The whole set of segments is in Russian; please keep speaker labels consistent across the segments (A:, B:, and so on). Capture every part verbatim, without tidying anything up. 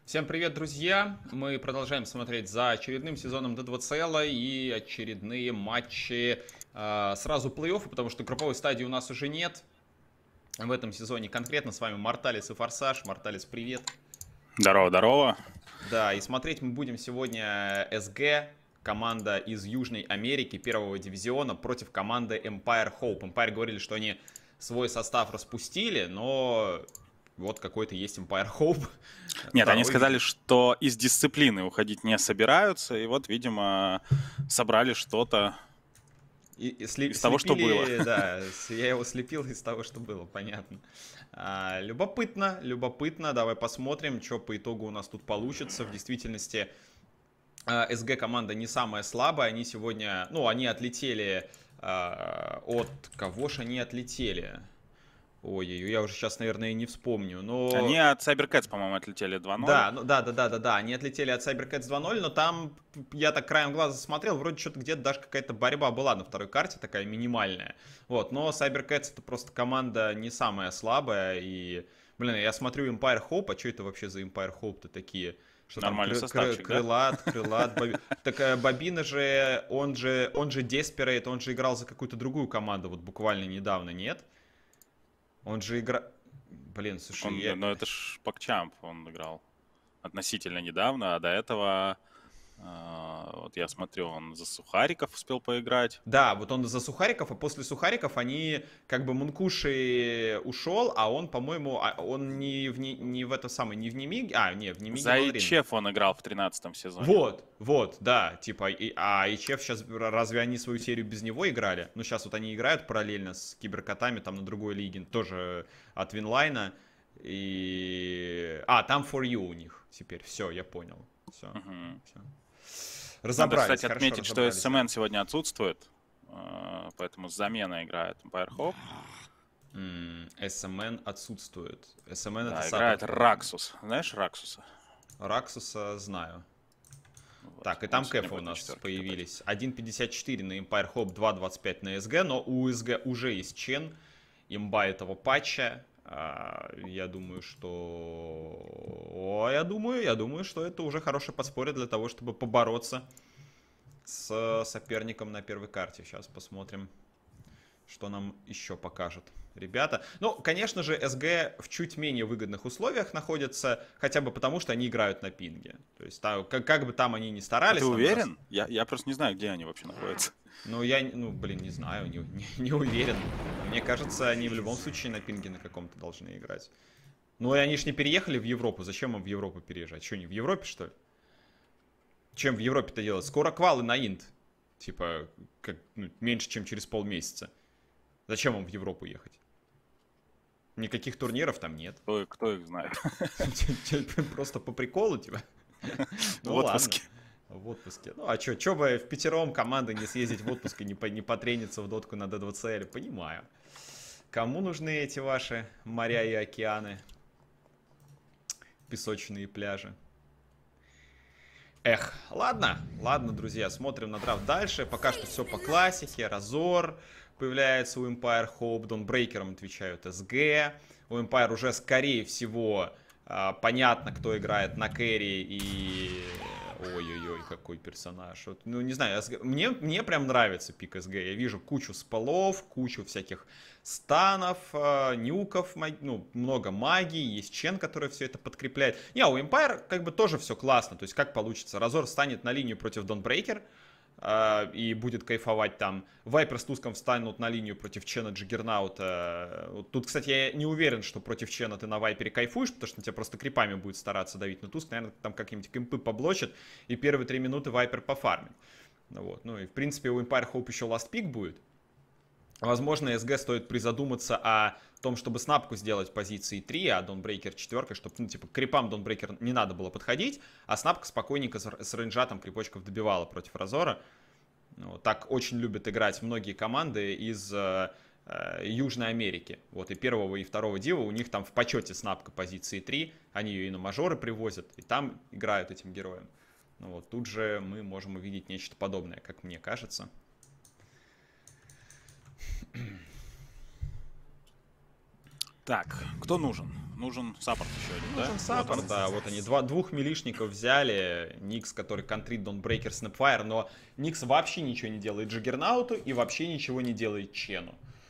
A: Всем привет, друзья! Мы продолжаем смотреть за очередным сезоном ди два си эл и очередные матчи э, сразу плей-оффа, потому что групповой стадии у нас уже нет в этом сезоне конкретно. С вами Морталис и Форсаж. Морталис, привет!
B: Здорово, здорово!
A: Да, и смотреть мы будем сегодня эс джи, команда из Южной Америки первого дивизиона, против команды Empire Hope. Empire говорили, что они свой состав распустили, но вот какой-то есть Empire Hope.
B: Нет,
A: Второй
B: они сказали,
A: вид.
B: что из дисциплины уходить не собираются, и вот, видимо, собрали что-то
A: И, и сли-
B: из того, что было.
A: слепили, да, с- я его слепил из того, что было, понятно. А, любопытно, любопытно, давай посмотрим, что по итогу у нас тут получится. В действительности а, эс джи команда не самая слабая, они сегодня, ну, они отлетели а, от, кого же они отлетели? Ой-ой-ой, я уже сейчас, наверное, не вспомню,
B: Они
A: но...
B: от CyberCats, по-моему, отлетели два ноль.
A: Да, ну да, да, да, да, да. Они отлетели от CyberCats два ноль, но там я так краем глаза смотрел, вроде что-то где-то даже какая-то борьба была на второй карте, такая минимальная. Вот, но CyberCats это просто команда не самая слабая. И, блин, я смотрю Empire Hope, а что это вообще за Empire Hope-то такие? Что там
B: Нормальный
A: кры- кры-
B: составчик, да?
A: крылат, крылат, Боби... Так э, Бобина же, он же, он же Desperate, он же играл за какую-то другую команду вот буквально недавно, нет? Он же игра... Блин, слушай,
B: Он,
A: я...
B: ну, это ж PogChamp он играл относительно недавно, а до этого, э, вот я смотрю, он за Сухариков успел поиграть.
A: Да, вот он за Сухариков, а после Сухариков они, как бы, Мункуши ушел, а он, по-моему, а он не в, не, не в это самое, не в Немиге, а, не, в Немиге
B: За
A: Валорин.
B: ИЧФ он играл в тринадцатом сезоне.
A: Вот, вот, да, типа, и, а ИЧФ сейчас, разве они свою серию без него играли? Ну, сейчас вот они играют параллельно с Киберкотами, там на другой лиге, тоже от Винлайна, и... А, там For You у них теперь, все, я понял, все,
B: Мгм.
A: все.
B: Надо,
A: Разобрались,
B: кстати,
A: хорошо
B: отметить, что
A: разобрались.
B: СМН сегодня отсутствует, э, поэтому замена играет Empire Hope.
A: М, эс эм эн отсутствует. эс эм эн это
B: Да,
A: Сатор.
B: играет Раксус. Знаешь Раксуса?
A: Раксуса знаю.
B: Вот.
A: Так, и
B: Он
A: там
B: сегодня
A: кэфы у
B: будет на
A: нас
B: четверке катать.
A: появились. один пятьдесят четыре на Empire Hope, два двадцать пять на эс джи, но у эс джи уже есть чен, имба этого патча. А, я думаю, что... О, я думаю, я думаю, что это уже хорошее подспорье для того, чтобы побороться с соперником на первой карте. Сейчас посмотрим, что нам еще покажет ребята. Ну, конечно же, эс джи в чуть менее выгодных условиях находится, хотя бы потому, что они играют на пинге. То есть, там, как, как бы там они ни
B: А
A: старались...
B: ты
A: нам раз-
B: уверен? Я, я просто не знаю, где они вообще находятся.
A: Ну, я, ну, блин, не знаю, не, не, не уверен. Мне кажется, они в любом случае на пинге на каком-то должны играть. Ну, и они ж не переехали в Европу. Зачем им в Европу переезжать? Что, не в Европе, что ли? Чем в Европе-то делать? Скоро квалы на Инт. Типа, как, ну, меньше, чем через полмесяца. Зачем им в Европу ехать? Никаких турниров там нет.
B: Кто, их- кто их знает?
A: Просто по приколу, типа.
B: В
A: Ну ладно.
B: отпуске.
A: В отпуске. Ну а чё, чё бы в пятером команды не съездить в отпуск и не, по, не потрениться в дотку на ди два си эл? Понимаю. Кому нужны эти ваши моря и океаны? Песочные пляжи. Эх, ладно, ладно, друзья, смотрим на драфт дальше. Пока что все по классике. Разор появляется у Empire Hope, Dawnbreaker'ом отвечают эс джи. У Empire уже, скорее всего, а, понятно, кто играет на кэрри и... Ой-ой-ой, какой персонаж. Вот, ну, не знаю, эс джи мне, мне прям нравится пик эс джи. Я вижу кучу спалов, кучу всяких станов, э, нюков, маг... ну, много магии, есть чен, который все это подкрепляет. Не, у Empire как бы тоже все классно, то есть как получится. Разор станет на линию против Dawnbreaker, э, и будет кайфовать там. Вайпер с Туском встанут на линию против Чена Джиггернаута. Вот тут, кстати, я не уверен, что против Чена ты на Вайпере кайфуешь, потому что он тебя просто крипами будет стараться давить. Но Туск, наверное, там какие-нибудь кемпы поблочит, и первые три минуты Вайпер пофармит. Ну, вот. Ну и, в принципе, у Empire Hope еще ласт пик будет. Возможно, эс джи стоит призадуматься о том, чтобы снапку сделать в позиции три, а Dawnbreaker четыре, чтобы, ну, типа, к крипам Dawnbreaker не надо было подходить, а снапка спокойненько с, с рейнджа там крипочков добивала против Разора. Ну, так очень любят играть многие команды из э, э, Южной Америки. Вот и первого, и второго дива у них там в почете снапка позиции три, они ее и на мажоры привозят, и там играют этим героем. Ну, вот тут же мы можем увидеть нечто подобное, как мне кажется.
B: Так, кто нужен? нужен саппорт еще один,
A: Нужен
B: да?
A: саппорт,
B: Вот
A: да. Вот они два, двух милишников взяли. Никс, который контрит Dawnbreaker, Snapfire. Но Никс вообще ничего не делает Джаггернауту и вообще ничего не делает Чену.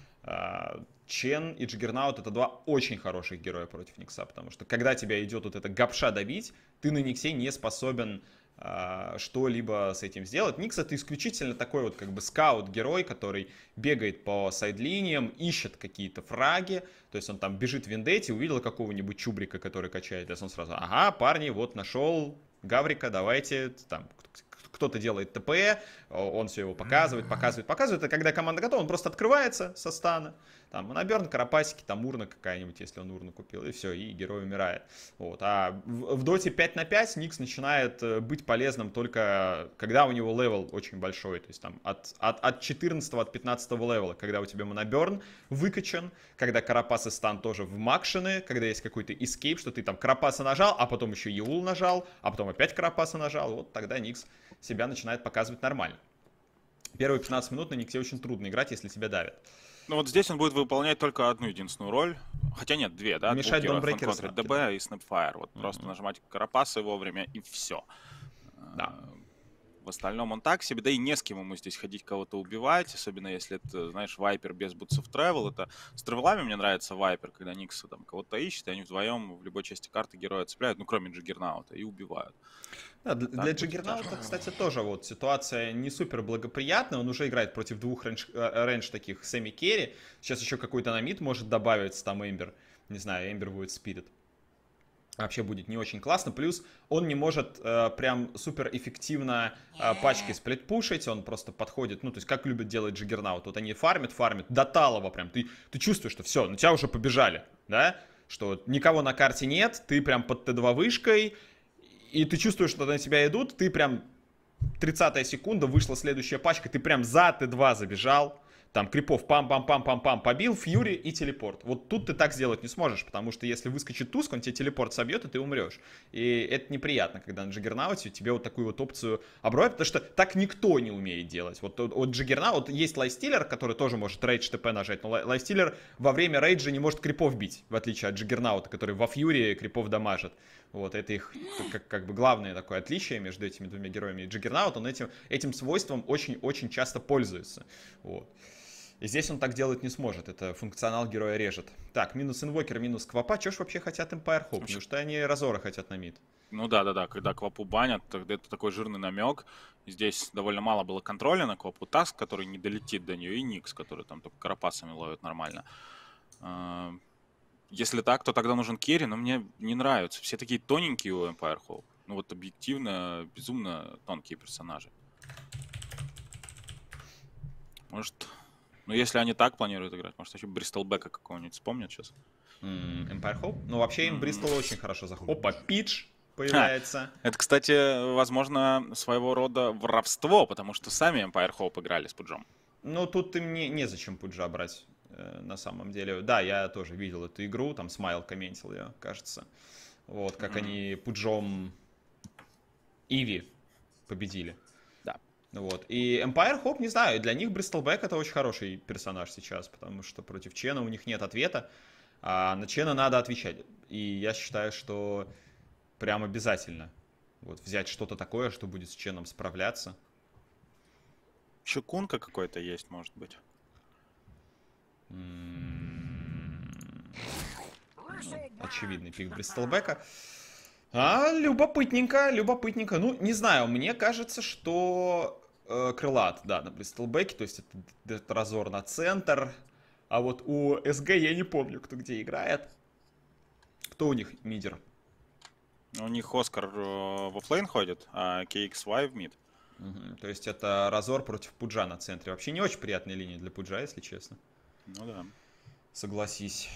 A: Чен и Джаггернаут — это два очень хороших героя против Никса, потому что когда тебя идет вот эта гапша давить, ты на Никсе не способен э, что-либо с этим сделать. Никс — это исключительно такой вот как бы скаут-герой, который бегает по сайд-линиям, ищет какие-то фраги, то есть он там бежит в Вендетте, увидел какого-нибудь чубрика, который качает, он сразу: ага, парни, вот нашел Гаврика, давайте, там, кто-то делает ТП, он все его показывает, показывает, показывает, и когда команда готова, он просто открывается со стана, там, Моноберн, Карапасики, там, урна какая-нибудь, если он урну купил, и все, и герой умирает. Вот. А в, в доте пять на пять Никс начинает быть полезным только когда у него левел очень большой, то есть там от, от, от четырнадцатого, от пятнадцатого левела, когда у тебя Моноберн выкачан, когда Карапас и стан тоже вмакшены, когда есть какой-то эскейп, что ты там Карапаса нажал, а потом еще Еул нажал, а потом опять Карапаса нажал, вот тогда Никс себя начинает показывать нормально. Первые пятнадцать минут на Никсе очень трудно играть, если тебя давят.
B: Ну вот здесь он будет выполнять только одну единственную роль. Хотя нет, две, да?
A: Мешать Dawnbreaker
B: контрить ДБ и Snapfire. Вот mm-hmm. просто нажимать Карапасы вовремя и все.
A: Да.
B: В остальном он так себе, да и не с кем ему здесь ходить, кого-то убивать, особенно если это, знаешь, Вайпер без Boots of Travel. Это с тревелами мне нравится Вайпер, когда Никса там кого-то ищет, и они вдвоем в любой части карты героя цепляют, ну кроме Джаггернаута, и убивают.
A: Да, для для Джаггернаута, кстати, тоже вот ситуация не супер благоприятная, он уже играет против двух рейндж, рейндж таких семи-керри, сейчас еще какой-то на мид может добавиться, там Эмбер, не знаю, Эмбер будет Спирит. Вообще будет не очень классно. Плюс он не может э, прям супер эффективно э, пачки сплитпушить. Он просто подходит, ну, то есть как любят делать Джаггернаут. Вот они фармят, фармят, до талого прям. Ты, ты чувствуешь, что все, на тебя уже побежали, да? Что никого на карте нет, ты прям под Т два вышкой, и ты чувствуешь, что на тебя идут, ты прям тридцатая секунда, вышла следующая пачка, ты прям за Т два забежал. Там крипов пам-пам-пам-пам-пам побил, фьюри и телепорт. Вот тут ты так сделать не сможешь, потому что если выскочит Туск, он тебе телепорт собьет, и ты умрешь. И это неприятно, когда на Джаггернауте тебе вот такую вот опцию оброют, потому что так никто не умеет делать. Вот от Джаггернаут есть лайфстиллер, который тоже может рейдж ТП нажать, но лайфстиллер во время рейджа не может крипов бить, в отличие от Джаггернаута, который во фьюри крипов дамажит. Вот это их как, как бы главное такое отличие между этими двумя героями. И Джаггернаут, он этим, этим свойством очень-очень часто пользуется. Вот. И здесь он так делать не сможет, это функционал героя режет. Так, минус инвокер, минус квапа, чё ж вообще хотят Empire Hope? Потому что они Разора хотят на мид.
B: Ну да, да, да, когда квапу банят, тогда это такой жирный намек. Здесь довольно мало было контроля на квапу. Таск, который не долетит до нее, и Никс, который там только карапасами ловит нормально. Если так, то тогда нужен керри, но мне не нравятся. Все такие тоненькие у Empire Hope. Ну вот объективно, безумно тонкие персонажи. Может... Ну, если они так планируют играть, может, еще Бристолбека какого-нибудь вспомнят сейчас.
A: Mm, Empire Hope? Ну, вообще им Бристол mm. очень хорошо заходит. Опа, Пидж появляется.
B: А, это, кстати, возможно, своего рода воровство, потому что сами Empire Hope играли с Пуджом.
A: Ну, тут им не, незачем Пуджа брать, э, на самом деле. Да, я тоже видел эту игру, там Смайл комментил ее, кажется. Вот, как mm. они Пуджом Иви победили. Вот. И Empire Hope, не знаю, для них Бристолбек это очень хороший персонаж сейчас, потому что против Чена у них нет ответа, а на Чена надо отвечать. И я считаю, что прям обязательно вот взять что-то такое, что будет с Ченом справляться.
B: Еще Кунка какой-то есть, может быть.
A: Очевидный пик Бристолбека. А, любопытненько, любопытненько. Ну, не знаю, мне кажется, что э, Крылат, да, на Бристолбеке, то есть это, это Разор на центр. А вот у СГ я не помню, кто где играет. Кто у них мидер?
B: У них Оскар в оффлейн ходит, а кей икс уай в мид.
A: Угу, то есть это Разор против Пуджа на центре. Вообще не очень приятная линия для Пуджа, если честно.
B: Ну да.
A: Согласись.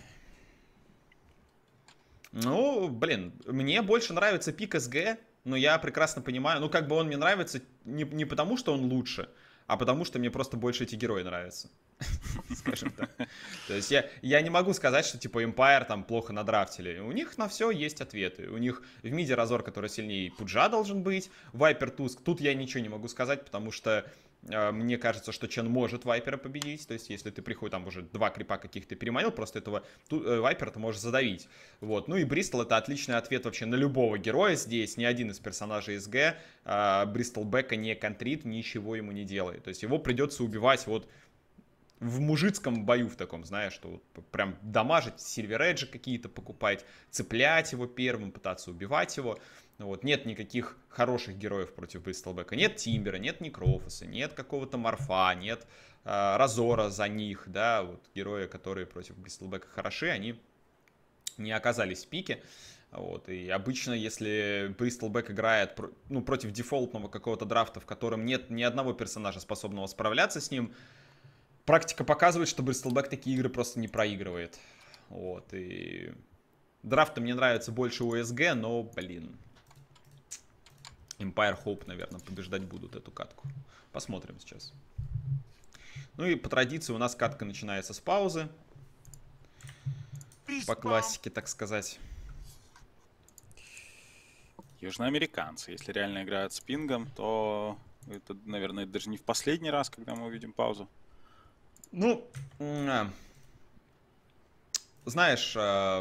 A: Ну, блин, мне больше нравится пик СГ, но я прекрасно понимаю, ну, как бы он мне нравится не, не потому, что он лучше, а потому, что мне просто больше эти герои нравятся, скажем так. То есть я, я не могу сказать, что, типа, Empire там плохо надрафтили. У них на все есть ответы. У них в миде Разор, который сильнее Пуджа должен быть, Вайпер Туск. Тут я ничего не могу сказать, потому что Мне кажется, что Чен может Вайпера победить. То есть, если ты приходишь, там уже два крипа каких-то переманил, просто этого Вайпера ты можешь задавить. Вот. Ну и Бристол — это отличный ответ вообще на любого героя здесь. Ни один из персонажей СГ Бристол Бека не контрит, ничего ему не делает. То есть, его придется убивать вот в мужицком бою в таком, знаешь, что вот прям дамажить, сильвер-эджи какие-то покупать, цеплять его первым, пытаться убивать его. Вот. Нет никаких хороших героев против Бристолбека. Нет Тимбера, нет Некрофоса, нет какого-то Морфа, нет э, Разора за них, да, вот герои, которые против Бристолбека хороши, они не оказались в пике. Вот. И обычно, если Бристолбек играет ну, против дефолтного какого-то драфта, в котором нет ни одного персонажа, способного справляться с ним, практика показывает, что Бристолбек такие игры просто не проигрывает. Вот. И драфты мне нравятся больше у СГ, но, блин, Empire Hope, наверное, побеждать будут эту катку. Посмотрим сейчас. Ну и по традиции у нас катка начинается с паузы. По классике, так сказать.
B: Южноамериканцы. Если реально играют с пингом, то это, наверное, даже не в последний раз, когда мы увидим паузу.
A: Ну, знаешь,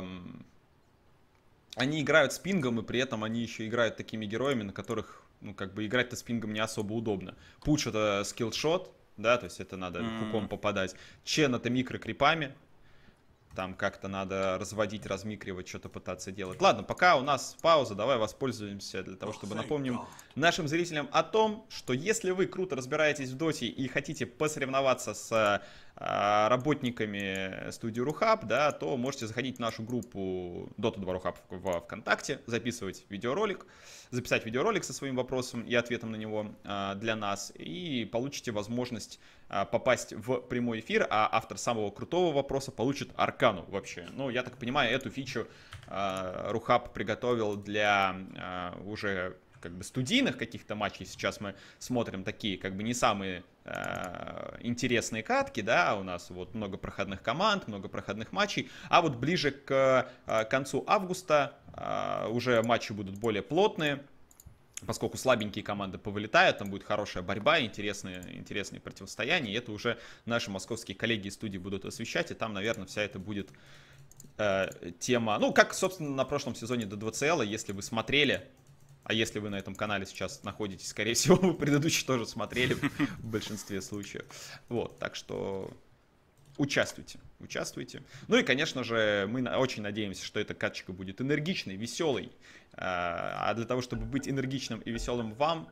A: они играют с пингом, и при этом они еще играют такими героями, на которых, ну, как бы играть-то с пингом не особо удобно. Пуч — это скиллшот, да, то есть это надо mm-hmm. хуком попадать. Чен — это микрокрипами. Там как-то надо разводить, размикривать, что-то пытаться делать. Ладно, пока у нас пауза, давай воспользуемся для того, чтобы напомним нашим зрителям о том, что если вы круто разбираетесь в доте и хотите посоревноваться с а, работниками студии Рухаб, да, то можете заходить в нашу группу Дота два Рухаб в ВКонтакте, записывать видеоролик, записать видеоролик со своим вопросом и ответом на него а, для нас, и получите возможность а, попасть в прямой эфир, а автор самого крутого вопроса получит аркану вообще. Ну, я так понимаю, эту фичу а, Рухаб приготовил для а, уже как бы студийных каких-то матчей. Сейчас мы смотрим такие как бы не самые э, интересные катки, да, у нас вот много проходных команд, много проходных матчей, а вот ближе к э, концу августа э, уже матчи будут более плотные, поскольку слабенькие команды повылетают, там будет хорошая борьба, интересные, интересные противостояния, и это уже наши московские коллеги из студии будут освещать, и там, наверное, вся это будет э, тема, ну, как, собственно, на прошлом сезоне ди два си эл, если вы смотрели. А если вы на этом канале сейчас находитесь, скорее всего, вы предыдущий тоже смотрели в большинстве случаев. Вот, так что участвуйте, участвуйте. Ну и, конечно же, мы очень надеемся, что эта каточка будет энергичной, веселой. А для того, чтобы быть энергичным и веселым вам,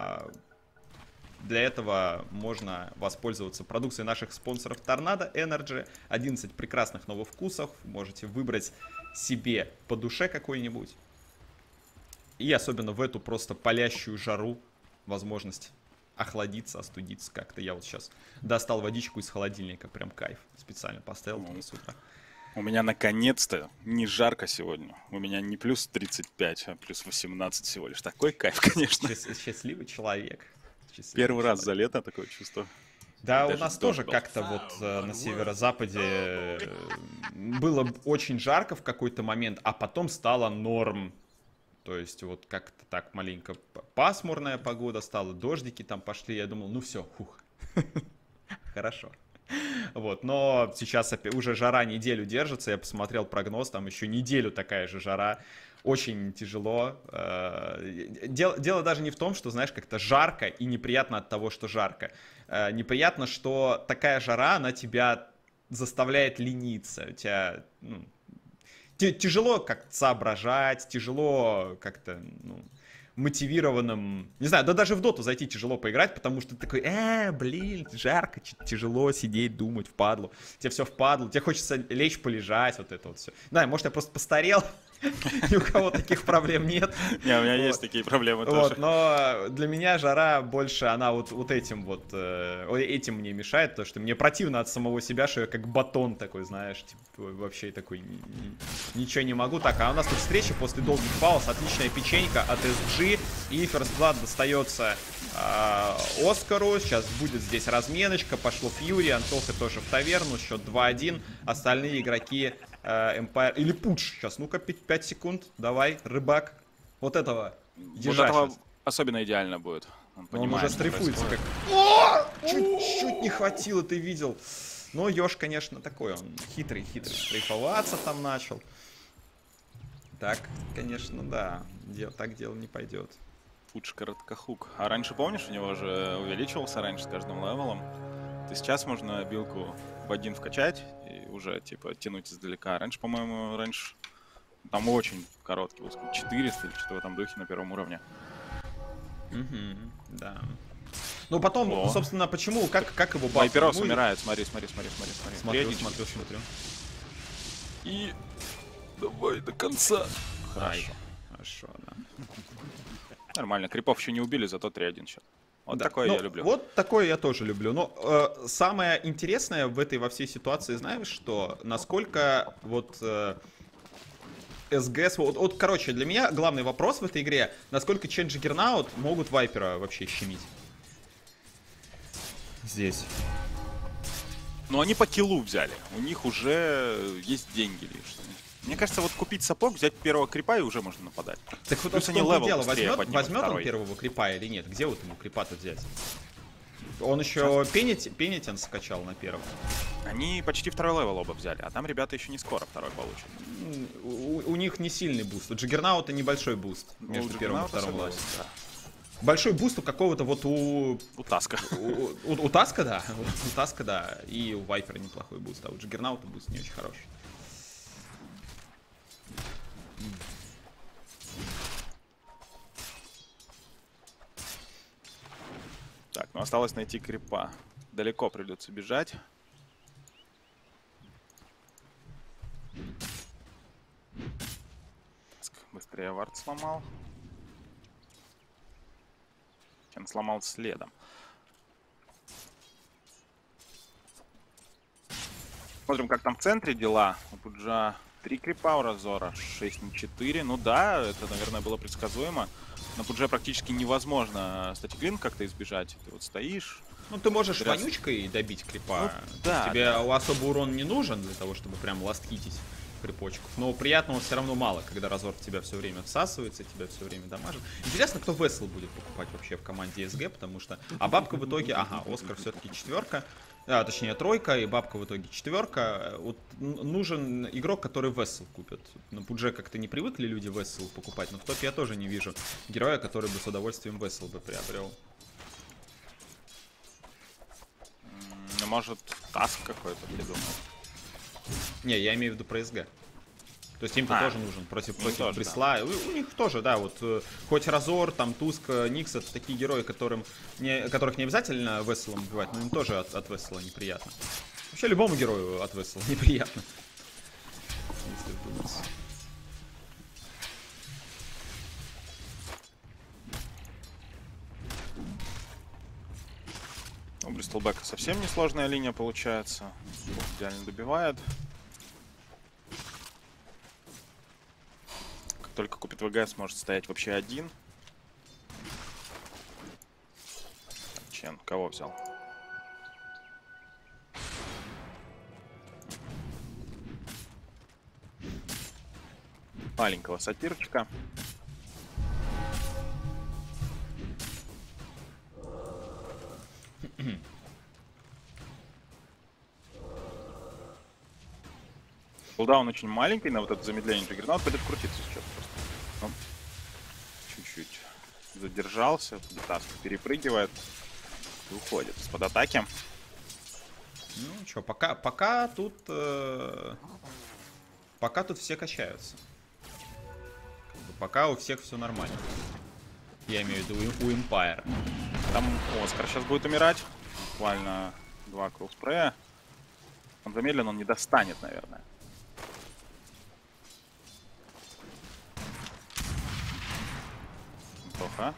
A: для этого можно воспользоваться продукцией наших спонсоров Tornado Energy. одиннадцать прекрасных новых вкусов. Можете выбрать себе по душе какой-нибудь. И особенно в эту просто палящую жару возможность охладиться, остудиться как-то. Я вот сейчас достал водичку из холодильника, прям кайф. Специально поставил туда с утра.
B: У меня наконец-то не жарко сегодня. У меня не плюс тридцать пять, а плюс восемнадцать всего лишь. Такой кайф, конечно.
A: Счастливый человек. Счастливый
B: Первый
A: человек.
B: раз за лето такое чувство.
A: Да, у нас тоже как-то вот э, на северо-западе э, было очень жарко в какой-то момент, а потом стало норм. То есть вот как-то так маленько пасмурная погода стала, дождики там пошли, я думал, ну все, фух, хорошо. Вот, но сейчас уже жара неделю держится, я посмотрел прогноз, там еще неделю такая же жара, очень тяжело. Дело, дело даже не в том, что, знаешь, как-то жарко и неприятно от того, что жарко. Неприятно, что такая жара, она тебя заставляет лениться, у тебя, ну, тяжело как-то соображать, тяжело как-то, ну, мотивированным, не знаю, да даже в доту зайти тяжело поиграть, потому что ты такой, э, блин, жарко, тяжело сидеть, думать, впадлу, тебе все впадлу, тебе хочется лечь, полежать, вот это вот все. Да, может, я просто постарел, ни у кого таких проблем нет.
B: Не, у меня есть такие проблемы тоже.
A: Но для меня жара больше, она вот вот этим вот, этим мне мешает, потому что мне противно от самого себя, что я как батон такой, знаешь, вообще такой, ничего не могу. Так, а у нас тут встреча после долгих пауз, отличная печенька от эс джи, и First Blood достается Оскару. Сейчас будет здесь разменочка, пошло Фьюри, Антоха тоже в таверну, счет два один, остальные игроки Empire, или Пудж, сейчас, ну-ка, пять секунд, давай, рыбак, вот этого,
B: вот этого особенно идеально будет. Он,
A: Он
B: понимает,
A: уже
B: что
A: стрейфуется как...
B: происходит.
A: О! Чуть-чуть не хватило, ты видел. Но Ёж, конечно, такой, он хитрый-хитрый. Стрейфоваться там начал. Так, конечно, да. Дел, так дело не пойдет.
B: Пудж короткохук. А раньше, помнишь, у него же увеличивался раньше с каждым левелом. То сейчас можно билку в один вкачать и уже, типа, тянуть издалека. А раньше, по-моему, раньше там очень короткий был, четыреста или что-то в этом духе на первом уровне.
A: Угу, да. Ну, потом,
B: О.
A: собственно, почему, как, как его баф?
B: Вайперос
A: Ему-
B: умирает, смотри, смотри, смотри, смотри, смотри.
A: Смотрю,
B: Периодически.
A: смотрю, смотрю.
B: И давай до конца.
A: Ай,
B: Хорошо.
A: хорошо, да.
B: Нормально, крипов еще не убили, зато три один счет. Вот
A: Да.
B: такое
A: Ну,
B: я люблю.
A: Вот такое я тоже люблю. Но э, самое интересное в этой во всей ситуации, знаешь, что насколько вот э, СГС, вот, вот, короче, для меня главный вопрос в этой игре, насколько Change Juggernaut могут Вайпера вообще щемить. Здесь.
B: Но они по киллу взяли. У них уже есть деньги лишние. Мне кажется, вот купить сапог, взять первого крипа и уже можно нападать.
A: Так вот,
B: Плюс
A: в
B: они
A: том-то и
B: левел
A: дело,
B: быстрее
A: возьмет,
B: поднимут,
A: возьмет он
B: второй.
A: первого крипа или нет? Где вот ему крипа-то взять? Он еще пенит, пенитен скачал на первом.
B: Они почти второй левел оба взяли, а там ребята еще не скоро второй получат.
A: М, У, у них не сильный буст. У Джиггернаута небольшой буст между
B: Ну,
A: первым и
B: Джиггернаута
A: вторым левелом.
B: согласен, да.
A: Большой буст у какого-то вот у...
B: У Таска.
A: У, у- у Таска, да. У Таска, да. И у Вайпера неплохой буст. А у Джиггернаута буст не очень хороший.
B: Так, ну осталось найти крипа. Далеко придется бежать. Быстрее вард сломал. Чем сломал следом. Смотрим, как там в центре дела. У Пуджа три крипа, у Разора шесть на четыре. Ну да, это, наверное, было предсказуемо. На Пудже практически невозможно статиклин как-то избежать. Ты вот стоишь.
A: Ну, ты можешь
B: Раз.
A: вонючкой добить крипа.
B: Ну,
A: То есть
B: да,
A: тебе
B: да.
A: особо урон не нужен для того, чтобы прям ластхитить крипочков. Но приятного все равно мало, когда Разор в тебя все время всасывается, тебя все время дамажит. Интересно, кто Вессел будет покупать вообще в команде СГ, потому что... А бабка в итоге... Ага, Оскар все-таки четверка. А, точнее, тройка, и бабка в итоге четверка. Вот н- нужен игрок, который Вессел купит. На Пудже как-то не привыкли люди Вессел покупать, но в топе я тоже не вижу героя, который бы с удовольствием Вессел бы приобрел.
B: Ну, может, Таск какой-то придумал.
A: Не, я имею в виду про СГ. То есть им-то
B: А,
A: тоже нужен против,
B: им
A: против
B: тоже,
A: Брисла. У, у них тоже, да, вот э, хоть Разор, там Туск, э, Никс, это такие герои, которым не, которых не обязательно Весселом убивать, но им тоже от, от Вессела неприятно. Вообще любому герою от Вессела неприятно. Если вдуматься.
B: У Бристлбека совсем несложная линия получается. Идеально добивает. Как только купит ВГС, может стоять вообще один. Так, Чен, кого взял? Маленького сатирчика. Кулдаун очень маленький на вот это замедление Джиггернаут будет крутиться сейчас просто. Ну, чуть-чуть задержался, Таск перепрыгивает и уходит из-под атаки.
A: Ну что, пока, пока тут... э, пока тут все качаются. Как бы пока у всех все нормально. Я имею в виду у, у Empire.
B: Там Оскар сейчас будет умирать. Буквально два крулспрея. Он замедлен, он не достанет, наверное. Плохо.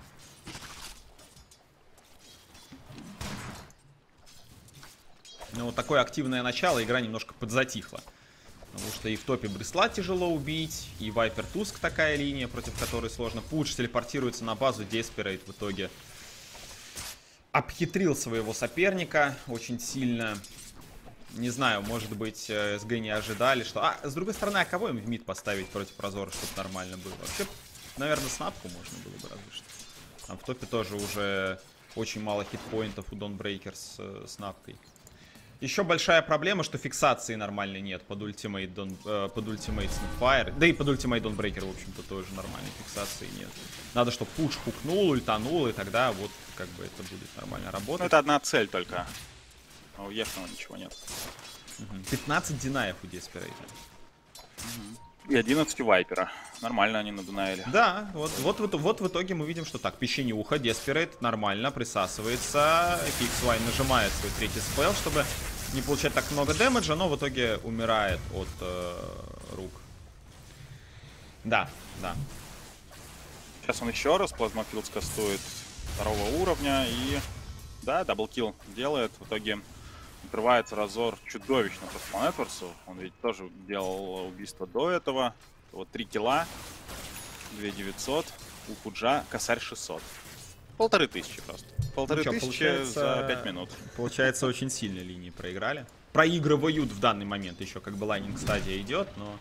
A: Ну, вот такое активное начало, игра немножко подзатихла. Потому что и в топе Брисла тяжело убить, и Вайпер Туск такая линия, против которой сложно. Пудж телепортируется на базу, Деспирейт в итоге обхитрил своего соперника очень сильно. Не знаю, может быть, СГ не ожидали, что... А, с другой стороны, а кого им в мид поставить против Разора, чтобы нормально было? Вообще, наверное, снапку можно было бы разве что. А в топе тоже уже очень мало хитпоинтов у Dawnbreaker с, с напкой. Еще большая проблема, что фиксации нормальной нет под ультимейт, Don, э, под ультимейт Snapfire. Да и под ультимейт Dawnbreaker, в общем-то, тоже нормальной фиксации нет. Надо, чтобы пуш хукнул, ультанул, и тогда вот как бы это будет нормально работать.
B: Ну, это одна цель только. А у Ешного ничего нет.
A: пятнадцать динаев у Деспирейта.
B: И одиннадцать у Вайпера. Нормально они надунаили.
A: Да, вот, вот, вот, вот в итоге мы видим, что так, печенюха, Деспирейт нормально присасывается. Фиксвайн нажимает свой третий спел, чтобы не получать так много дэмэджа, но в итоге умирает от э, рук. Да, да.
B: Сейчас он еще раз плазмофилд скастует второго уровня и... Да, даблкил делает. В итоге открывается разор чудовищно по Нетворсу. Он ведь тоже делал убийство до этого. Вот три килла, две тысячи девятьсот, у Пуджа косарь шестьсот. Полторы тысячи просто. Полторы
A: Ну,
B: тысячи
A: получается...
B: за пять минут.
A: Получается, очень сильные линии проиграли. Проигрывают в данный момент еще, как бы лайнинг стадия идет, но...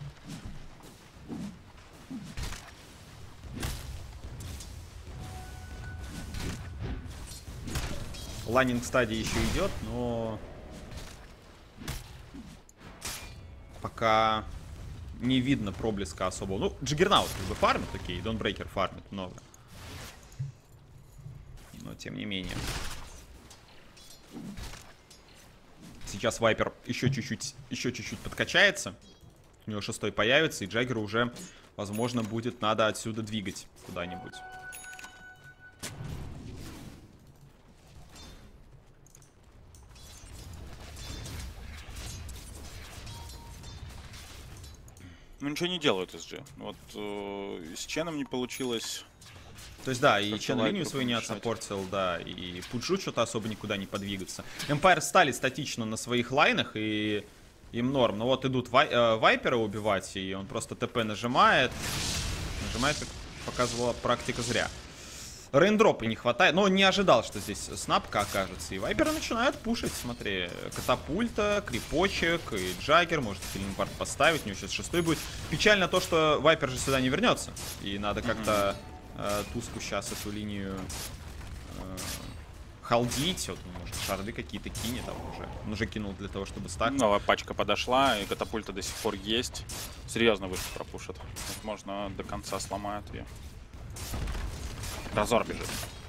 A: Лайнинг стадия еще идет, но... Пока не видно проблеска особого. Ну, Джиггернаут как бы фармит, окей, Dawnbreaker фармит много. Но тем не менее. Сейчас Вайпер еще чуть-чуть, еще чуть-чуть подкачается. У него шестой появится, и Джаггеру уже, возможно, будет надо отсюда двигать куда-нибудь.
B: Ну ничего не делают эс джи. Вот э, с Ченом не получилось.
A: То есть, да, и
B: Как-то
A: Чен линию
B: Вайперу
A: свою не
B: помешать.
A: отсаппортил, да, и Пуджу что-то особо никуда не подвигаться. Эмпайр стали статично на своих лайнах, и им норм. Но вот идут вай, э, Вайпера убивать, и он просто ТП нажимает. Нажимает, как показывала практика, зря. Рейндропа не хватает, но он не ожидал, что здесь снапка окажется. И Вайпера начинают пушить, смотри. Катапульта, крипочек, и Джаггер, может филимпарт поставить, у него сейчас шестой будет. Печально то, что Вайпер же сюда не вернется. И надо как-то э, Туску сейчас эту линию э, халдить. Вот, может, шарды какие-то кинет там уже. Он уже кинул для того, чтобы стак.
B: Новая пачка подошла, и катапульта до сих пор есть. Серьезно выше пропушат. Возможно, до конца сломают ее. Разор бежит.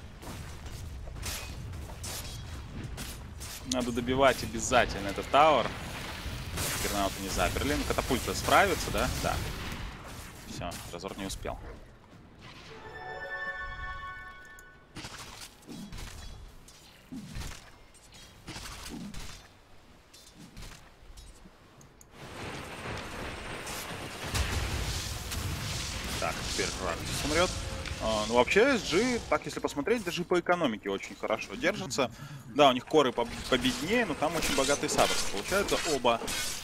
B: Надо добивать обязательно этот тауэр. Гернаута не заперли. Ну, катапульта справится, да? Да. Все, Разор не успел. Так, теперь Рактис умрет. А, ну, вообще, эс джи, так если посмотреть, даже по экономике очень хорошо держится. Да, у них коры поб победнее, но там очень богатые саберсы. Получается, оба.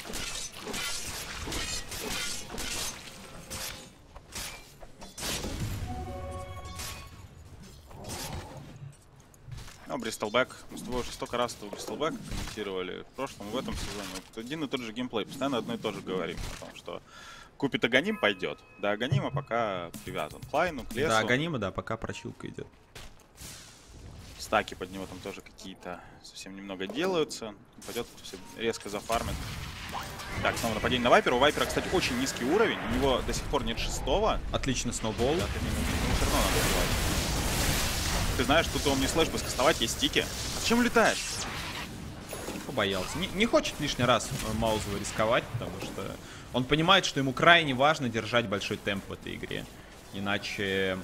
B: Ну, Бристлбэк. Мы с тобой уже столько раз этого Бристлбэк комментировали в прошлом, в этом сезоне. Вот один и тот же геймплей. Постоянно одно и то же говорим о том, что купит Аганим, пойдет. До Аганима пока привязан к лайну, к лесу.
A: Да, Аганима, да, пока прочилка идет.
B: Стаки под него там тоже какие-то совсем немного делаются. Пойдет, все резко зафармит. Так, снова нападение на Вайпера. У Вайпера, кстати, очень низкий уровень. У него до сих пор нет шестого.
A: Отлично, сноубол.
B: Да, ты минут, но все равно надо убивать. Ты знаешь, тут он не слэш бы скастовать, есть стики. А зачем летаешь?
A: Побоялся. Не, не хочет лишний раз Маузу рисковать, потому что он понимает, что ему крайне важно держать большой темп в этой игре. Иначе...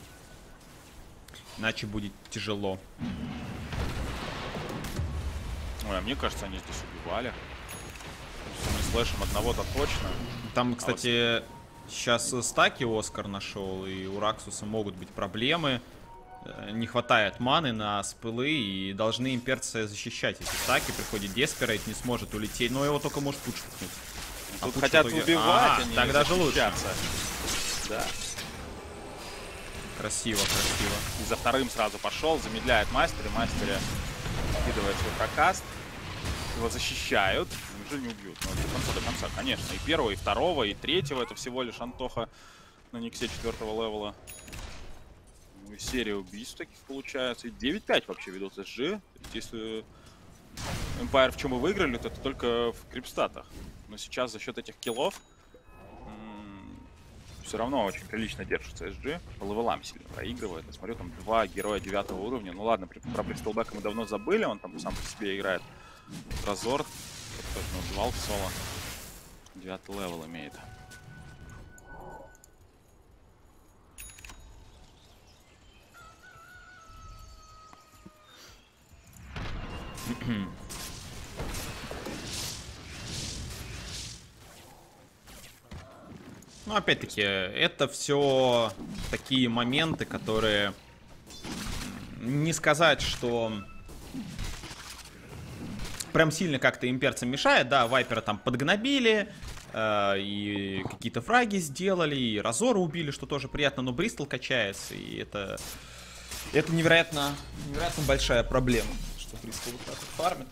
A: Иначе будет тяжело.
B: Ой, а мне кажется, они здесь убивали. С этим слэшем одного-то точно.
A: Там, кстати, а вот... сейчас стаки Оскар нашел, и у Раксуса могут быть проблемы. Не хватает маны на спылы, и должны имперцы защищать эти стаки. Приходит Деспирейт, не сможет улететь, но его только может пуч пухнуть.
B: А тут хотят итоге... убивать, а, они
A: тогда же лучше.
B: Да.
A: Красиво, красиво.
B: И за вторым сразу пошел, замедляет мастер, и мастере скидывает свой прокаст. Его защищают. Неужели не убьют? Ну, до конца, до конца, конечно. И первого, и второго, и третьего. Это всего лишь Антоха на Никсе четвертого левела. Ну, и серия убийств таких получается. И девять пять вообще ведут эс джи. Если Empire в чем и выиграли, то это только в крипстатах. Но сейчас за счет этих киллов все равно очень прилично держится эс джи. По левелам сильно проигрывает. Я смотрю, там два героя девятого уровня. Ну ладно, про Бристлбека мы давно забыли. Он там сам по себе играет. Разор. Точно убивал в соло. Девятый левел имеет.
A: Ну, опять-таки, это все такие моменты, которые не сказать, что прям сильно как-то имперцам мешает. Да, Вайпера там подгнобили, э, и какие-то фраги сделали, и Разора убили, что тоже приятно, но Бристл качается, и это, это невероятно, невероятно большая проблема, что Бристл вот так вот фармит.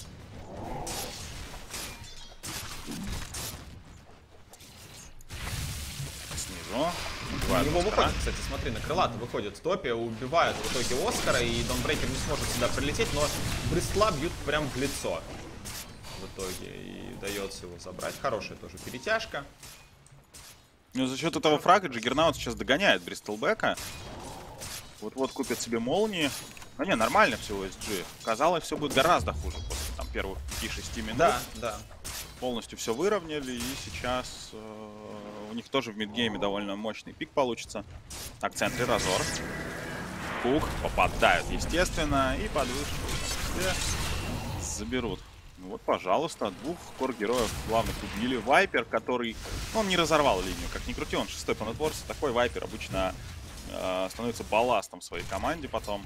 B: Снизу.
A: Его выходит, кстати, смотри, на крылато выходит в топе, убивают в итоге Оскара, и Донбрейкер не сможет сюда прилететь, но Бристла бьют прям в лицо в итоге, и удается его забрать. Хорошая тоже перетяжка.
B: Ну, за счет этого фрага Джиггернаут сейчас догоняет Бристлбека. Вот-вот купит себе молнии. Ну не, нормально все у эс джи. Казалось, все будет гораздо хуже после там первых пяти-шести минут.
A: Да, да.
B: Полностью все выровняли, и сейчас э, у них тоже в мидгейме довольно мощный пик получится. Так, в центре Разор. Кук попадают, естественно, и под вышку заберут. Ну вот, пожалуйста, двух кор-героев главных убили. Вайпер, который... Ну, он не разорвал линию, как ни крути, он шестой по нетворсу. Такой Вайпер обычно э, становится балластом своей команде потом.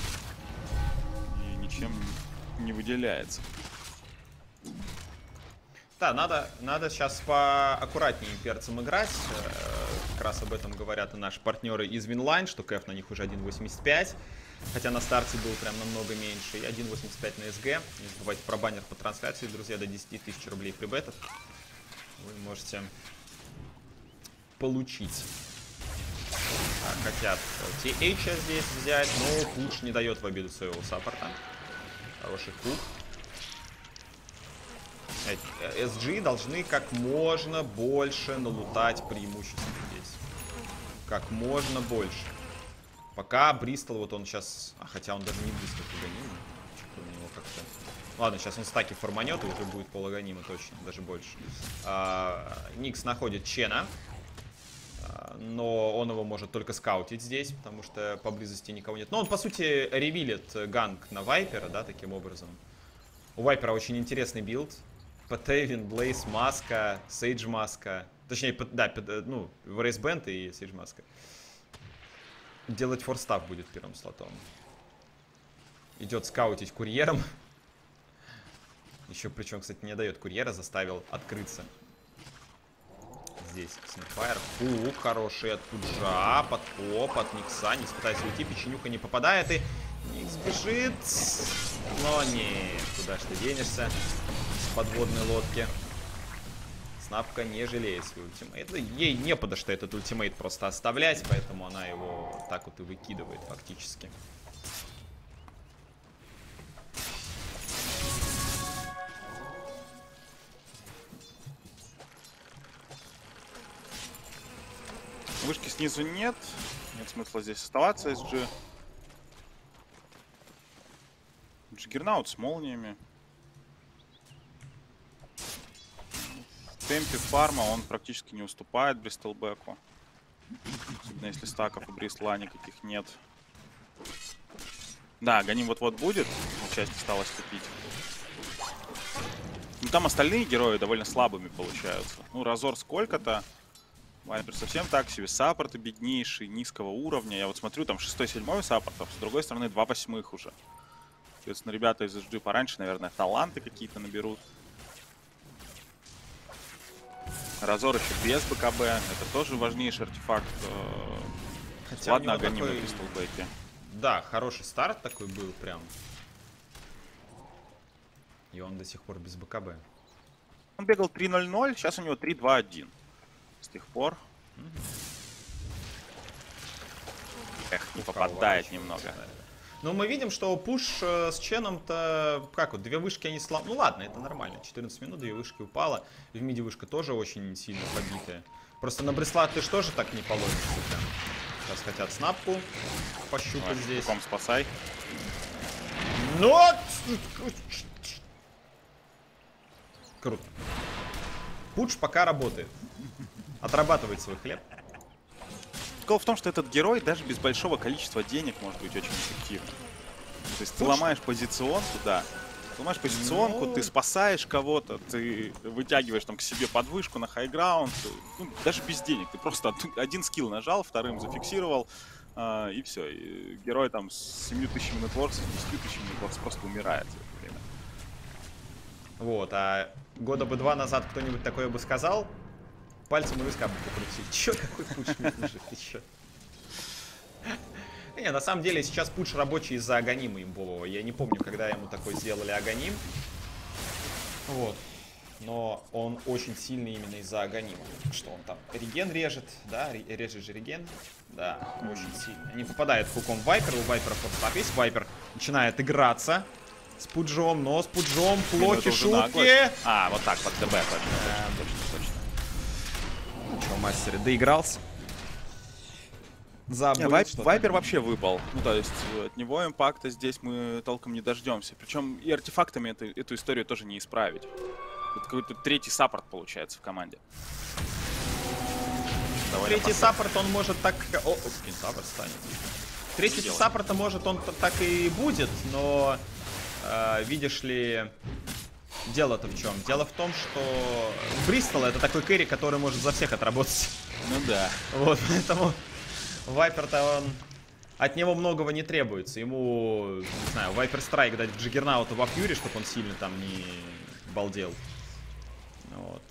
B: И ничем не выделяется.
A: Да, надо, надо сейчас поаккуратнее имперцам играть. Как раз об этом говорят и наши партнеры из Винлайн, что кэф на них уже один восемьдесят пять. Хотя на старте был прям намного меньше. И один восемьдесят пять на эс джи. Не забывайте про баннер по трансляции, друзья, до десяти тысяч рублей фрибетов вы можете получить. Так, хотят ти эйч здесь взять, но Куч не дает в обиду своего саппорта. Хороший кук. эс джи должны как можно больше налутать преимуществ здесь. Как можно больше. Пока Бристл, вот он сейчас... А, хотя он даже не Бристл, Аганим. Что-то у него как-то... Ладно, сейчас он стаки форманет, и уже будет пол Аганима точно, даже больше. А, Никс находит Чена. А, но он его может только скаутить здесь, потому что поблизости никого нет. Но он, по сути, ревилит ганг на Вайпера, да, таким образом. У Вайпера очень интересный билд. Патевин, Блейз, Маска, Сейдж Маска. Точнее, да, ну, Рейс Бенд и Сейдж Маска. Делать форстав будет первым слотом. Идет скаутить курьером. Еще, причем, кстати, не дает курьера, заставил открыться. Здесь Снэпфайр. Фук, хороший от Пуджа, подкоп, от Никса. Никс пытается уйти, печенюха не попадает, и Никс бежит. Но нет, куда ж ты денешься с подводной лодки. Снапка не жалеет свой ультимейт. Ей не подо что этот ультимейт просто оставлять, поэтому она его так вот и выкидывает фактически.
B: Вышки снизу нет. Нет смысла здесь оставаться, эс джи. Джиггернаут с молниями. В темпе фарма он практически не уступает Бристлбеку. Особенно если стаков у Бристла никаких нет. Да, Ганим вот-вот будет. Часть осталось купить. Ну, там остальные герои довольно слабыми получаются. Ну, Разор сколько-то. Вайпер совсем так себе. Саппорты беднейшие, низкого уровня. Я вот смотрю, там шестой-седьмой саппортов. С другой стороны, два восьмых уже. Соответственно, ребята из эс джи пораньше, наверное, таланты какие-то наберут. Разор еще без БКБ. Это тоже важнейший артефакт.
A: Хотя
B: ладно, Аганим
A: такой...
B: на Бристлбеке.
A: Да, хороший старт такой был прям. И он до сих пор без БКБ.
B: Он бегал три ноль ноль, сейчас у него три два один. С тех пор. Mm-hmm. Эх. не попадает немного.
A: Но мы видим, что пуш э, с Ченом-то, как вот, две вышки они сломали. Ну ладно, это нормально, четырнадцать минут, две вышки упало. В миде вышка тоже очень сильно побитая. Просто на Бреслат ты ж тоже так не положишься. Сейчас хотят снапку пощупать. Давай, здесь.
B: Ком спасай.
A: Но... Круто. Пуш пока работает. Отрабатывает свой хлеб.
B: Прикол в том, что этот герой даже без большого количества денег может быть очень эффективным. То есть ты
A: Пуш?
B: ломаешь позиционку, да. Ты ломаешь позиционку,
A: Ну...
B: ты спасаешь кого-то, ты вытягиваешь там к себе подвышку на хайграунд. Ну, даже без денег. Ты просто один скилл нажал, вторым зафиксировал, а, и все. И герой там с семью тысячами нетворксов, десятью тысячами нетворксов просто умирает в это время.
A: Вот, а года бы два назад кто-нибудь такое бы сказал, пальцем у виска бы покрутить. Чё, какой пуш, мужик, ты чё? Не, на самом деле сейчас пуш рабочий из-за Аганима имбового. Я не помню, когда ему такой сделали Аганим. Вот. Но он очень сильный именно из-за Аганима. Что он там реген режет, да? Режет же реген. Да, очень сильно. Не попадает хуком в Вайпер. У Вайпера форстап есть. Вайпер начинает играться с пуджом, но с пуджом плохи шутки.
B: А, вот так, под ДБ, точно, точно, точно.
A: Ну что, мастер, доигрался? Забыл,
B: Вайп, Вайпер вообще выпал. Ну, то есть от него импакта здесь мы толком не дождемся. Причем и артефактами это, эту историю тоже не исправить. Это какой-то третий саппорт получается в команде.
A: Довольно третий саппорт он может так... О, саппорт станет. Третий саппорта может он так и будет, но... Э, видишь ли... Дело-то в чем? Дело в том, что Бристол это такой кэрри, который может за всех отработать.
B: Ну да.
A: Вот, поэтому... Вайпер-то он... От него многого не требуется. Ему, не знаю, Вайпер Страйк дать Джиггернауту во Фьюри, чтобы он сильно там не балдел. Вот.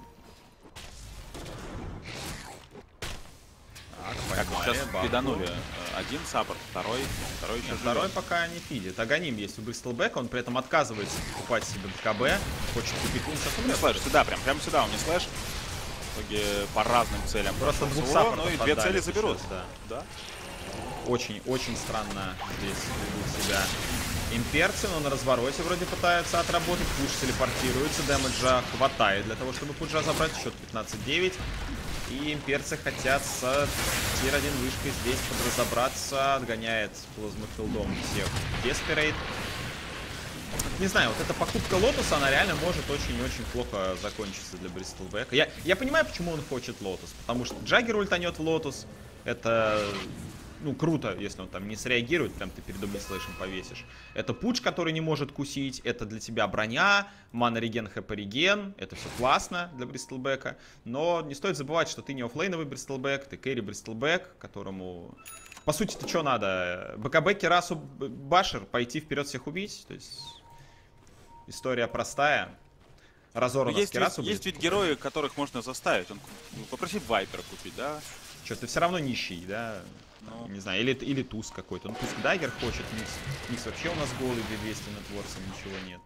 B: Так, вот сейчас пиданули. Один саппорт, второй, второй еще
A: Нет, второй пока не фидит. Аганим есть у Бристлбека, он при этом отказывается покупать себе БКБ. Хочет купить лун, сейчас умрет.
B: Слэш, сюда, прям, прям сюда, он не слэш. В итоге по разным целям.
A: Просто двух саппортов
B: ну и две цели заберут.
A: Сейчас, да.
B: Да.
A: Очень, очень странно здесь ведут себя имперцы, но на развороте вроде пытаются отработать. Пуш телепортируется, дэмэджа хватает для того, чтобы пуджа забрать. Счет пятнадцать девять. И имперцы хотят с тир один вышкой здесь подразобраться. Отгоняет плазмофилдом всех Деспирейт. Не знаю, вот эта покупка Лотуса, она реально может очень-очень плохо закончиться для Бристлбека. Я, я понимаю, почему он хочет Лотус. Потому что Джаггер ультанет в Лотус. Это, ну, круто, если он там не среагирует, прям ты перед Омнислэшем повесишь. Это пуч, который не может кусить. Это для тебя броня, мана-реген, хэп-реген. Это все классно для Бристлбека. Но не стоит забывать, что ты не оффлейновый Бристлбек, ты кэрри Бристлбек, которому... По сути-то что надо? БКБ, Керасу, Башер, пойти вперед всех убить? То есть... История простая. Разор у нас
B: есть,
A: Керасу
B: ведь, есть ведь герои, которых можно заставить. Он, ну, попроси Вайпера купить, да?
A: Что, ты все равно нищий, да?
B: Ну.
A: Не знаю, или, или туз какой-то. Ну, туз Дайгер хочет, Никс, Никс вообще у нас голый, двести нетворсом, ничего нет.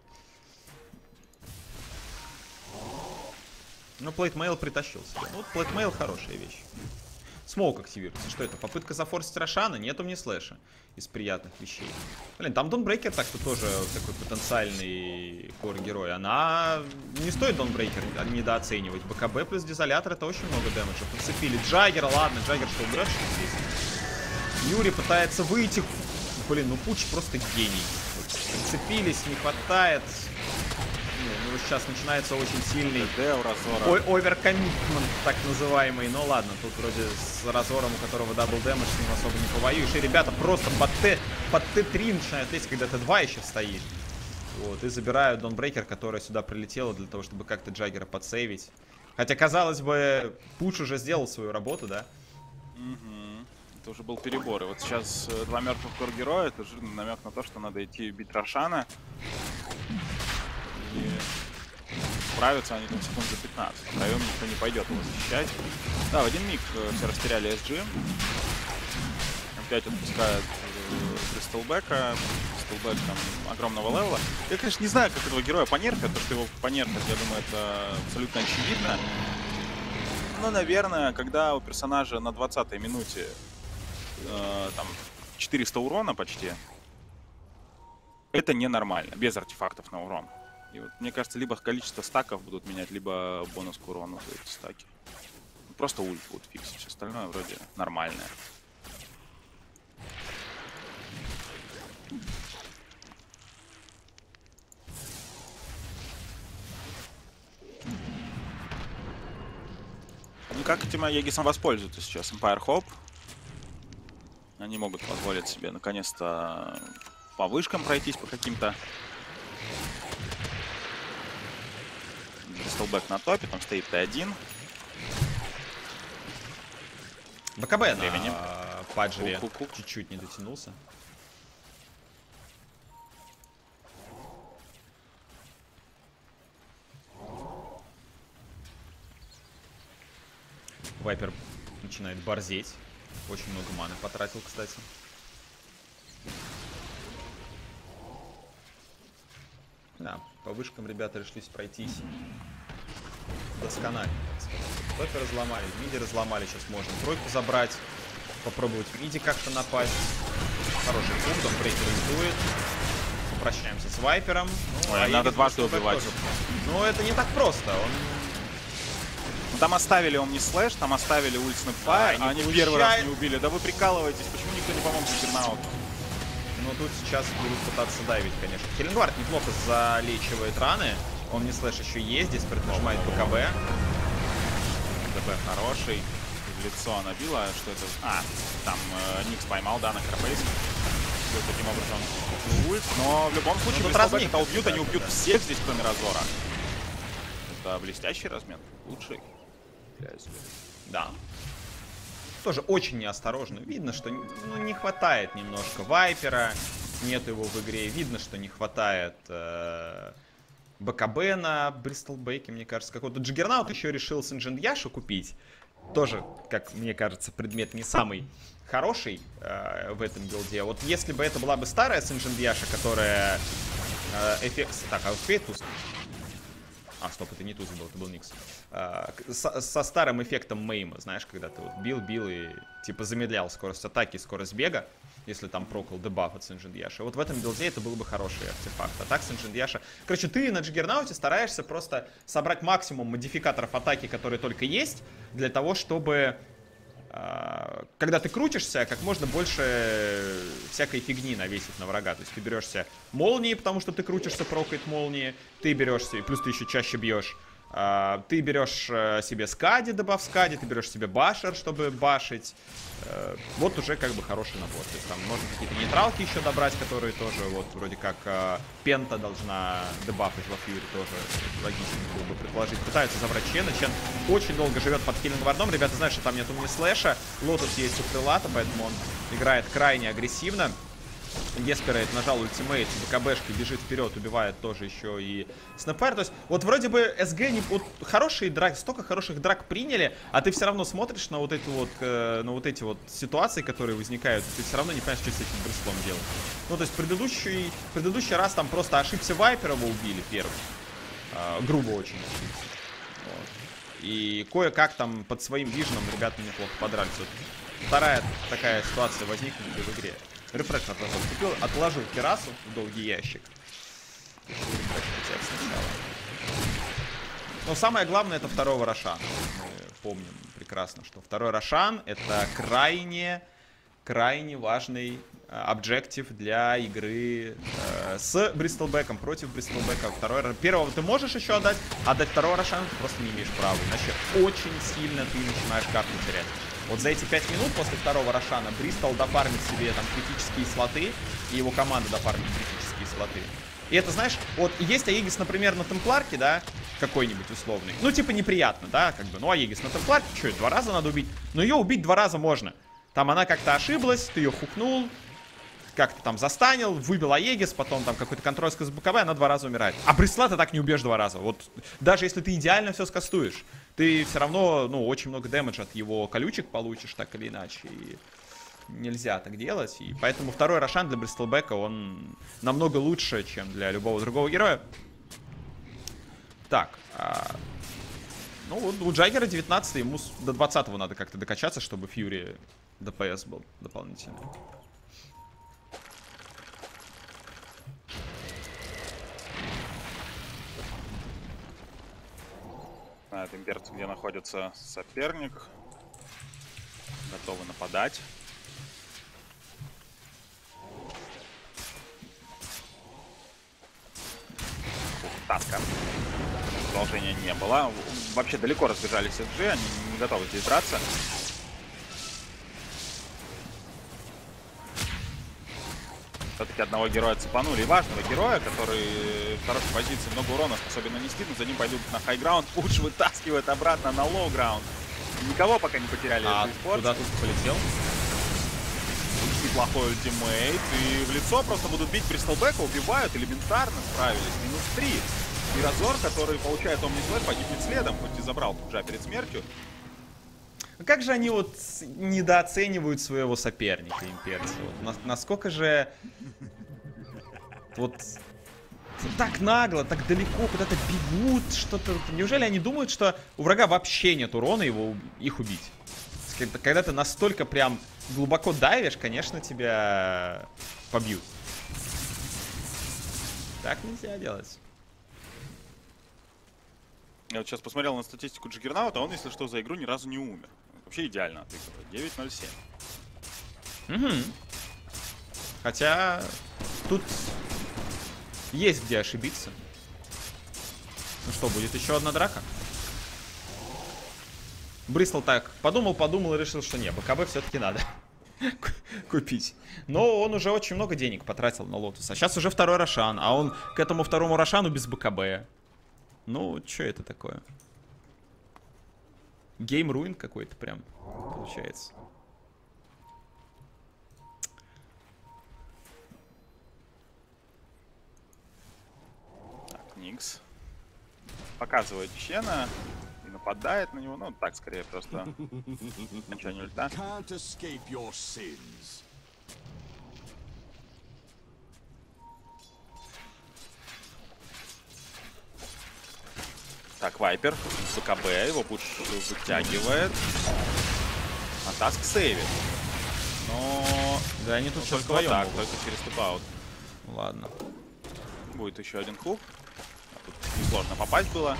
A: Ну, плейтмейл притащил себе. Ну, вот плейтмейл хорошая вещь. Смоук активируется. Что это? Попытка зафорсить Рошана? Нет у меня слэша из приятных вещей. Блин, там Донбрейкер так-то тоже такой потенциальный кор-герой. Она... Не стоит Донбрейкер недооценивать. БКБ плюс Дезолятор — это очень много дэмэджа. Подцепили Джаггера. Ладно, Джаггер что, умрет, что здесь? Юри пытается выйти. Блин, ну Пуч просто гений. Вот, подцепились, не хватает. Ну, сейчас начинается очень сильный оверкоммитмент, так называемый. Ну ладно, тут вроде с Разором, у которого дабл дэмэдж, с ним особо не повоюешь. И ребята просто под Т, под Т три начинают лезть, когда Т два еще стоит. Вот, и забирают Донбрейкер, которая сюда прилетела для того, чтобы как-то Джаггера подсейвить. Хотя, казалось бы, Пуч уже сделал свою работу, да?
B: Mm-hmm. Это уже был перебор. И вот сейчас два мертвых кор-героя, это жирный намек на то, что надо идти бить Рошана. И справятся они там секунд за пятнадцать. Втроем никто не пойдет его защищать. Да, в один миг все растеряли эс джи. Опять отпускают Бристлбека. Бристлбек там огромного левела. Я, конечно, не знаю, как этого героя понерфят. То, что его понерфят, я думаю, это абсолютно очевидно. Но, наверное, когда у персонажа на двадцатой минуте э, там четыреста урона почти. Это ненормально, без артефактов на урон. И вот, мне кажется, либо количество стаков будут менять, либо бонус к урону за эти стаки. Просто ульт будут фиксить, все остальное вроде нормальное. Ну как этим Аегисом воспользуются сейчас? Empire Hope. Они могут позволить себе наконец-то по вышкам пройтись по каким-то. Бристлбэк на топе, там стоит Т один.
A: БКБ на паджере чуть-чуть не дотянулся. Вайпер начинает борзеть. Очень много маны потратил, кстати. Да, по вышкам ребята решились пройтись досконально. Топы разломали, в миде разломали. Сейчас можно тройку забрать. Попробовать в миде как-то напасть. Хороший пункт, он брейкер издует. Попрощаемся с Вайпером. Ну,
B: Ой, а надо дважды убивать.
A: Тоже. Но это не так просто. Он...
B: Там оставили Omni Slash, там оставили ульт Snapfire, а они получает... первый раз не убили. Да вы прикалываетесь, почему никто не помог Джиггернауту?
A: Ну тут сейчас будут пытаться давить, конечно. Хеллингвард неплохо залечивает раны. Omni Slash еще есть, здесь преднажимает БКБ.
B: ДБ хороший. В лицо набила, что это... А, там э, Никс поймал, да, на Крабейс. Таким образом ульт. Но в любом случае, ну, это убьют, они убьют всех здесь, кроме Разора. Это блестящий размен. Лучший.
A: Да. Тоже очень неосторожно. Видно, что ну, не хватает немножко Вайпера. Нет его в игре. Видно, что не хватает э, БКБ на Бристлбэке, мне кажется. Какой-то Джиггернаут еще решил Синжен-Яшу купить. Тоже, как мне кажется, предмет не самый хороший э, в этом билде. Вот если бы это была бы старая Синжен-Яша, которая э, эффект... Так, а успеет туз? А, стоп, это не туз был, это был Никс. А, со, со старым эффектом мейма, знаешь, когда ты вот бил, бил и типа замедлял скорость атаки, скорость бега, если там прокол дебаф от Синжен-Яши. Вот в этом билде это был бы хороший артефакт. А так Синжен-Яша... Короче, ты на Джиггернауте стараешься просто собрать максимум модификаторов атаки, которые только есть, для того, чтобы... Когда ты крутишься, как можно больше всякой фигни навесить на врага. То есть ты берешься молнии, потому что ты крутишься, прокает молнии. Ты берешься, и плюс ты еще чаще бьешь. Ты берешь себе скади, добав скади. Ты берешь себе башер, чтобы башить. Вот уже как бы хороший набор. То есть там можно какие-то нейтралки еще добрать, которые тоже вот вроде как Пента должна дебафать во Фьюри. Тоже логично было бы предположить. Пытаются забрать Чена. Чен очень долго живет под Хеллингвардом. Ребята знают, что там нет Omni Slash. Лотус есть у Крылата, поэтому он играет крайне агрессивно. Есперейт нажал ультимейт, БКБшки бежит вперед, убивает тоже еще и Snapfire. То есть вот вроде бы СГ не, вот хорошие драки, столько хороших драк приняли, а ты все равно смотришь на вот эти вот, э, на вот эти вот ситуации, которые возникают, ты все равно не понимаешь, что с этим бристлом делать. Ну то есть предыдущий, предыдущий раз там просто ошибся Вайпер, его убили первым. Э, грубо очень ошибся. Вот. И кое-как там под своим виженом ребята неплохо подрались. Вот вторая такая ситуация возникла в игре. Рефреш на просто вступил, отложил Кирасу в долгий ящик. Но самое главное это второго Рошана. Мы помним прекрасно, что второй Рошан это крайне, крайне важный объектив для игры э, с Бристлбэком, против Бристлбэка. Второй, первого ты можешь еще отдать, отдать второго Рошана ты просто не имеешь права. Иначе очень сильно ты начинаешь карту терять. Вот за эти пять минут после второго Рошана Бристол дофармит себе там критические слоты, и его команда дофармит критические слоты. И это, знаешь, вот есть Аегис, например, на Темпларке, да, какой-нибудь условный. Ну, типа, неприятно, да, как бы, ну, Аегис на Темпларке, что, два раза надо убить? Но ее убить два раза можно. Там она как-то ошиблась, ты ее хукнул, как-то там застанил, выбил Аегис, потом там какой-то контроль с БКБ, она два раза умирает. А Брисла ты так не убьешь два раза. Вот даже если ты идеально все скастуешь, ты все равно, ну, очень много дэмэджа от его колючек получишь, так или иначе. И нельзя так делать. И поэтому второй Рошан для Бристлбэка, он намного лучше, чем для любого другого героя. Так. А... Ну, вот у Джаггера девятнадцатый, ему до двадцатого надо как-то докачаться, чтобы Фьюри ДПС был дополнительный.
B: знают имперцы, где находится соперник. Готовы нападать. Таска. Продолжения не было. Вообще далеко разбежались эс джи, они не готовы здесь драться. Все-таки одного героя цепанули. И важного героя, который в хорошей позиции, много урона способен нанести, но за ним пойдут на хайграунд. Пуш вытаскивает обратно на лоу-граунд. Никого пока не потеряли.
A: А куда тут полетел?
B: Неплохой ультимейт. И в лицо просто будут бить Бристлбека, убивают, элементарно справились. Минус три. И Разор, который получает Омнифлэш, погибнет следом, хоть и забрал Пуджа перед смертью.
A: Как же они вот недооценивают своего соперника, имперцы? Вот, на, насколько же вот так нагло, так далеко куда-то бегут, что-то. Неужели они думают, что у врага вообще нет урона его, их убить? Когда, когда ты настолько прям глубоко давишь, конечно, тебя побьют. Так нельзя делать.
B: Я вот сейчас посмотрел на статистику Джиггернаута, он, если что, за игру ни разу не умер. Вообще идеально отыгрывает. девять ноль семь.
A: Угу. Хотя тут есть где ошибиться. Ну что, будет еще одна драка? Бристл так подумал-подумал и решил, что не, БКБ все-таки надо купить. Но он уже очень много денег потратил на Лотус. А сейчас уже второй Рошан, а он к этому второму Рошану без БКБ. Ну, что это такое? Гейм руин какой-то прям получается.
B: Так, Никс показывает Чена и нападает на него. Ну, так, скорее, просто окончание ульта. Так, Вайпер с БКБ, его Пуш вытягивает. А Таск сейвит. Но...
A: Да, они тут
B: ну,
A: сейчас
B: только вот так,
A: могут.
B: только через тып-аут.
A: Ладно.
B: Будет еще один клуб. А тут несложно попасть было.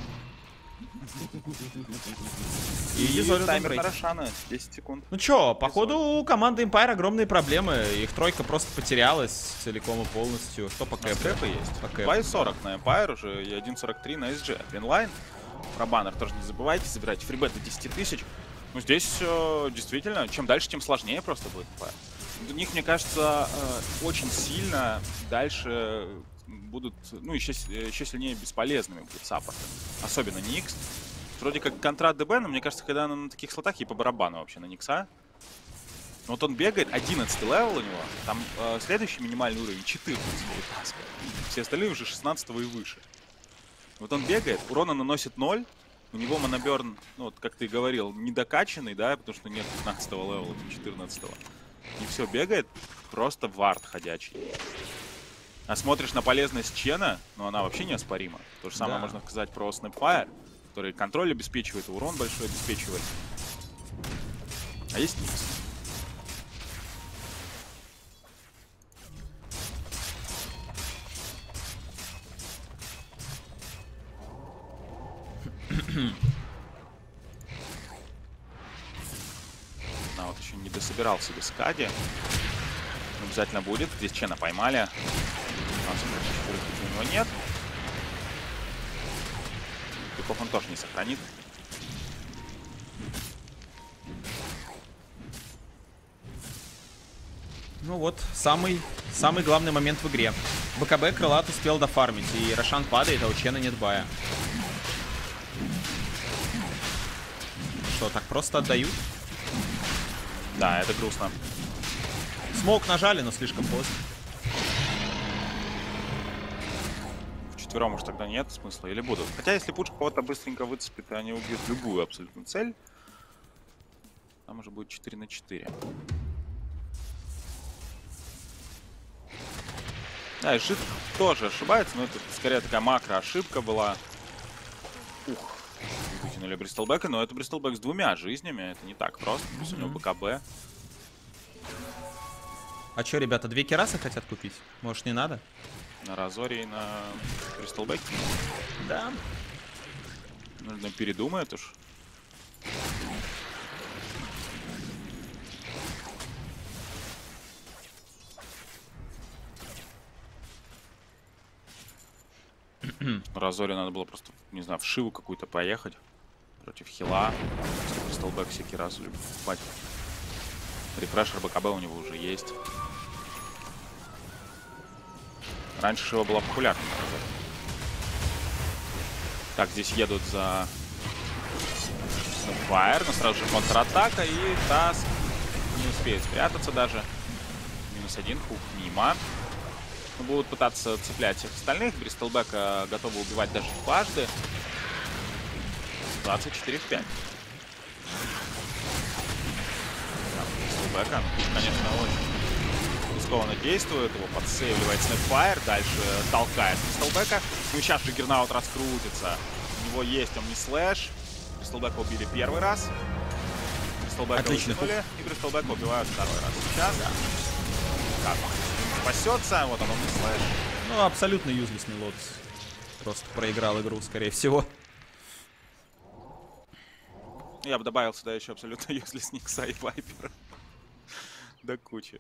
B: И, и таймер на Рошана. десять секунд.
A: Ну чё, походу у команды Empire огромные проблемы. Их тройка просто потерялась целиком и полностью. Что по КП есть? По
B: два сорок на Empire уже и один сорок три на эс джи. Винлайн. Про баннер тоже не забывайте. Забирайте фрибет до десяти тысяч. Ну здесь э, действительно, чем дальше, тем сложнее просто будет Empire. У них, мне кажется, э, очень сильно дальше будут, ну, еще, еще сильнее бесполезными будут саппорты. Особенно Никс. Вроде как контракт ДБ, но мне кажется, когда она на таких слотах, ей по барабану вообще на Никса. Но вот он бегает, одиннадцатый левел у него. Там э, следующий минимальный уровень четырнадцатый. Все остальные уже шестнадцатого и выше. Вот он бегает, урона наносит ноль. У него моноберн, ну, вот как ты говорил, недокачанный, да, потому что нет пятнадцатого левела, четырнадцатого. И все, бегает просто вард ходячий. А смотришь на полезность Чена, ну она вообще неоспорима. То же самое да. можно сказать про Snapfire, который контроль обеспечивает, урон большой обеспечивает. А есть Никс. А вот еще не дособирал себе Скади. Обязательно будет. Здесь Чена поймали. У него нет. Тупов он тоже не сохранит.
A: Ну вот, самый, самый главный момент в игре. БКБ Крылат успел дофармить, и Рошан падает, а у Чена нет бая. Что, так просто отдают?
B: Да, это грустно.
A: Смоук нажали, но слишком поздно.
B: Вчетвером уж тогда нет смысла, или будут. Хотя, если Пуш кого-то быстренько выцепит, они убьют любую абсолютно цель. Там уже будет четыре на четыре. Да, и Шит тоже ошибается, но это скорее такая макро-ошибка была. Ух. Вытянули Бристлбека, но это Бристлбек с двумя жизнями. Это не так просто. Плюс у него БКБ.
A: А что, ребята, две керасы хотят купить? Может, не надо?
B: На Разоре и на Бристлбеке?
A: Да.
B: Нужно передумать уж. Разоре надо было просто, не знаю, в Шиву какую-то поехать. Против хила. Кристалбэк всякий раз любит покупать. Рефрешер БКБ у него уже есть. Раньше Шива была популярна. Так, здесь едут за Snapfire, но сразу же контратака, и Таск не успеет спрятаться даже. Минус один, хук мимо. Будут пытаться цеплять всех остальных. Бристлбэка готовы убивать даже дважды. двадцать четыре в пять. Бристлбэка, конечно, очень рискованно действует. Его подсейвливает Snapfire. Дальше толкает Бристлбэка. Ну, сейчас же Гернаут раскрутится. У него есть Omni-Slash. Бристлбэка убили первый раз. Бристлбэка вытянули. И Бристлбэка убивают второй раз. Сейчас, да. Как? Спасется, вот он Omni-Slash.
A: Ну, абсолютно юзлесный Лотос. Просто проиграл игру, скорее всего.
B: Я бы добавил сюда еще абсолютно юзлес Никса и Вайпера. До кучи.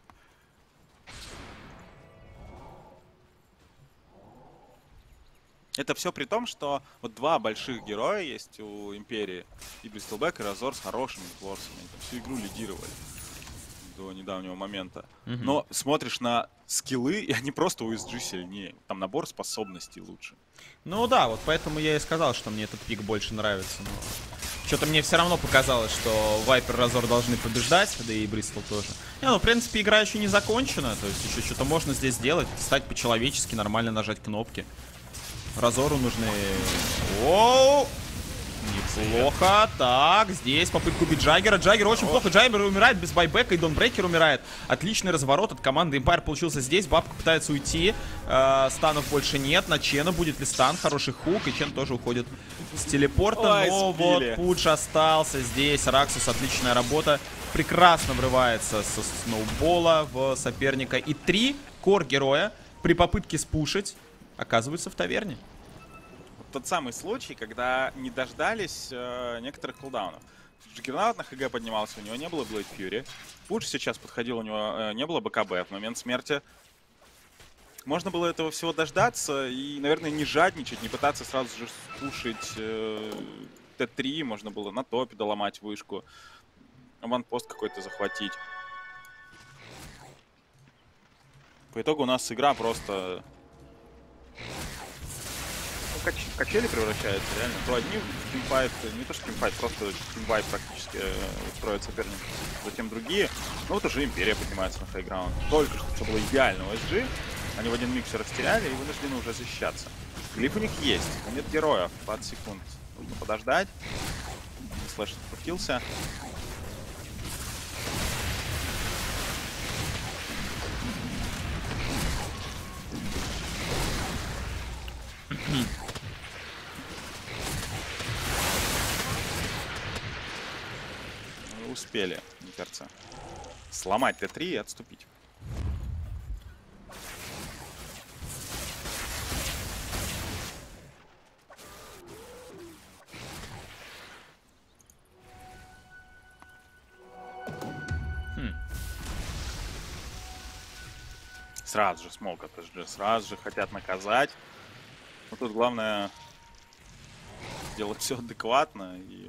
B: Это все при том, что вот два больших героя есть у Империи. И Бристлбэк, и Разор с хорошими форсами. Они там всю игру лидировали до недавнего момента. Mm-hmm. Но смотришь на скиллы, и они просто у эс джи сильнее. Там набор способностей лучше.
A: Ну да, вот поэтому я и сказал, что мне этот пик больше нравится. Но что-то мне все равно показалось, что Вайпер и Разор должны побеждать, да и Бристл тоже. Не, ну в принципе игра еще не закончена, то есть еще что-то можно здесь сделать, стать по-человечески, нормально нажать кнопки. Разору нужны... Оу! Неплохо. Так, здесь попытка убить Джаггера. Джаггер очень плохо. Джаггер умирает без байбека, и Донбрейкер умирает. Отличный разворот от команды Empire получился здесь. Бабка пытается уйти. Э, станов больше нет. На Чена будет ли стан? Хороший хук. И Чен тоже уходит с телепорта. Ой, но сбили. Вот Пудж остался здесь. Раксус, отличная работа. Прекрасно врывается со сноубола в соперника. И три кор-героя при попытке спушить оказываются в таверне.
B: Тот самый случай, когда не дождались э, некоторых кулдаунов. Джиггернаут на ХГ поднимался, у него не было Blade Fury. Пудж сейчас подходил, у него э, не было БКБ в момент смерти. Можно было этого всего дождаться и, наверное, не жадничать, не пытаться сразу же спушить э, Т три. Можно было на топе доломать вышку, аванпост какой-то захватить. По итогу у нас игра просто... Кач качели превращаются, реально. То одни в тимфайт, не то что тимфайт, просто тимвайт практически э, строят соперник. Затем другие. Ну вот уже Империя поднимается на хайграунд. Только что все было идеально у эс джи. Они в один миг все растеряли и вынуждены уже защищаться. Глиф у них есть, но нет героев. двадцать секунд. Нужно подождать. Слэш открутился. Успели, мне кажется, сломать Т три и отступить. Хм. Сразу же смог от эс джи, сразу же хотят наказать. Но тут главное сделать все адекватно и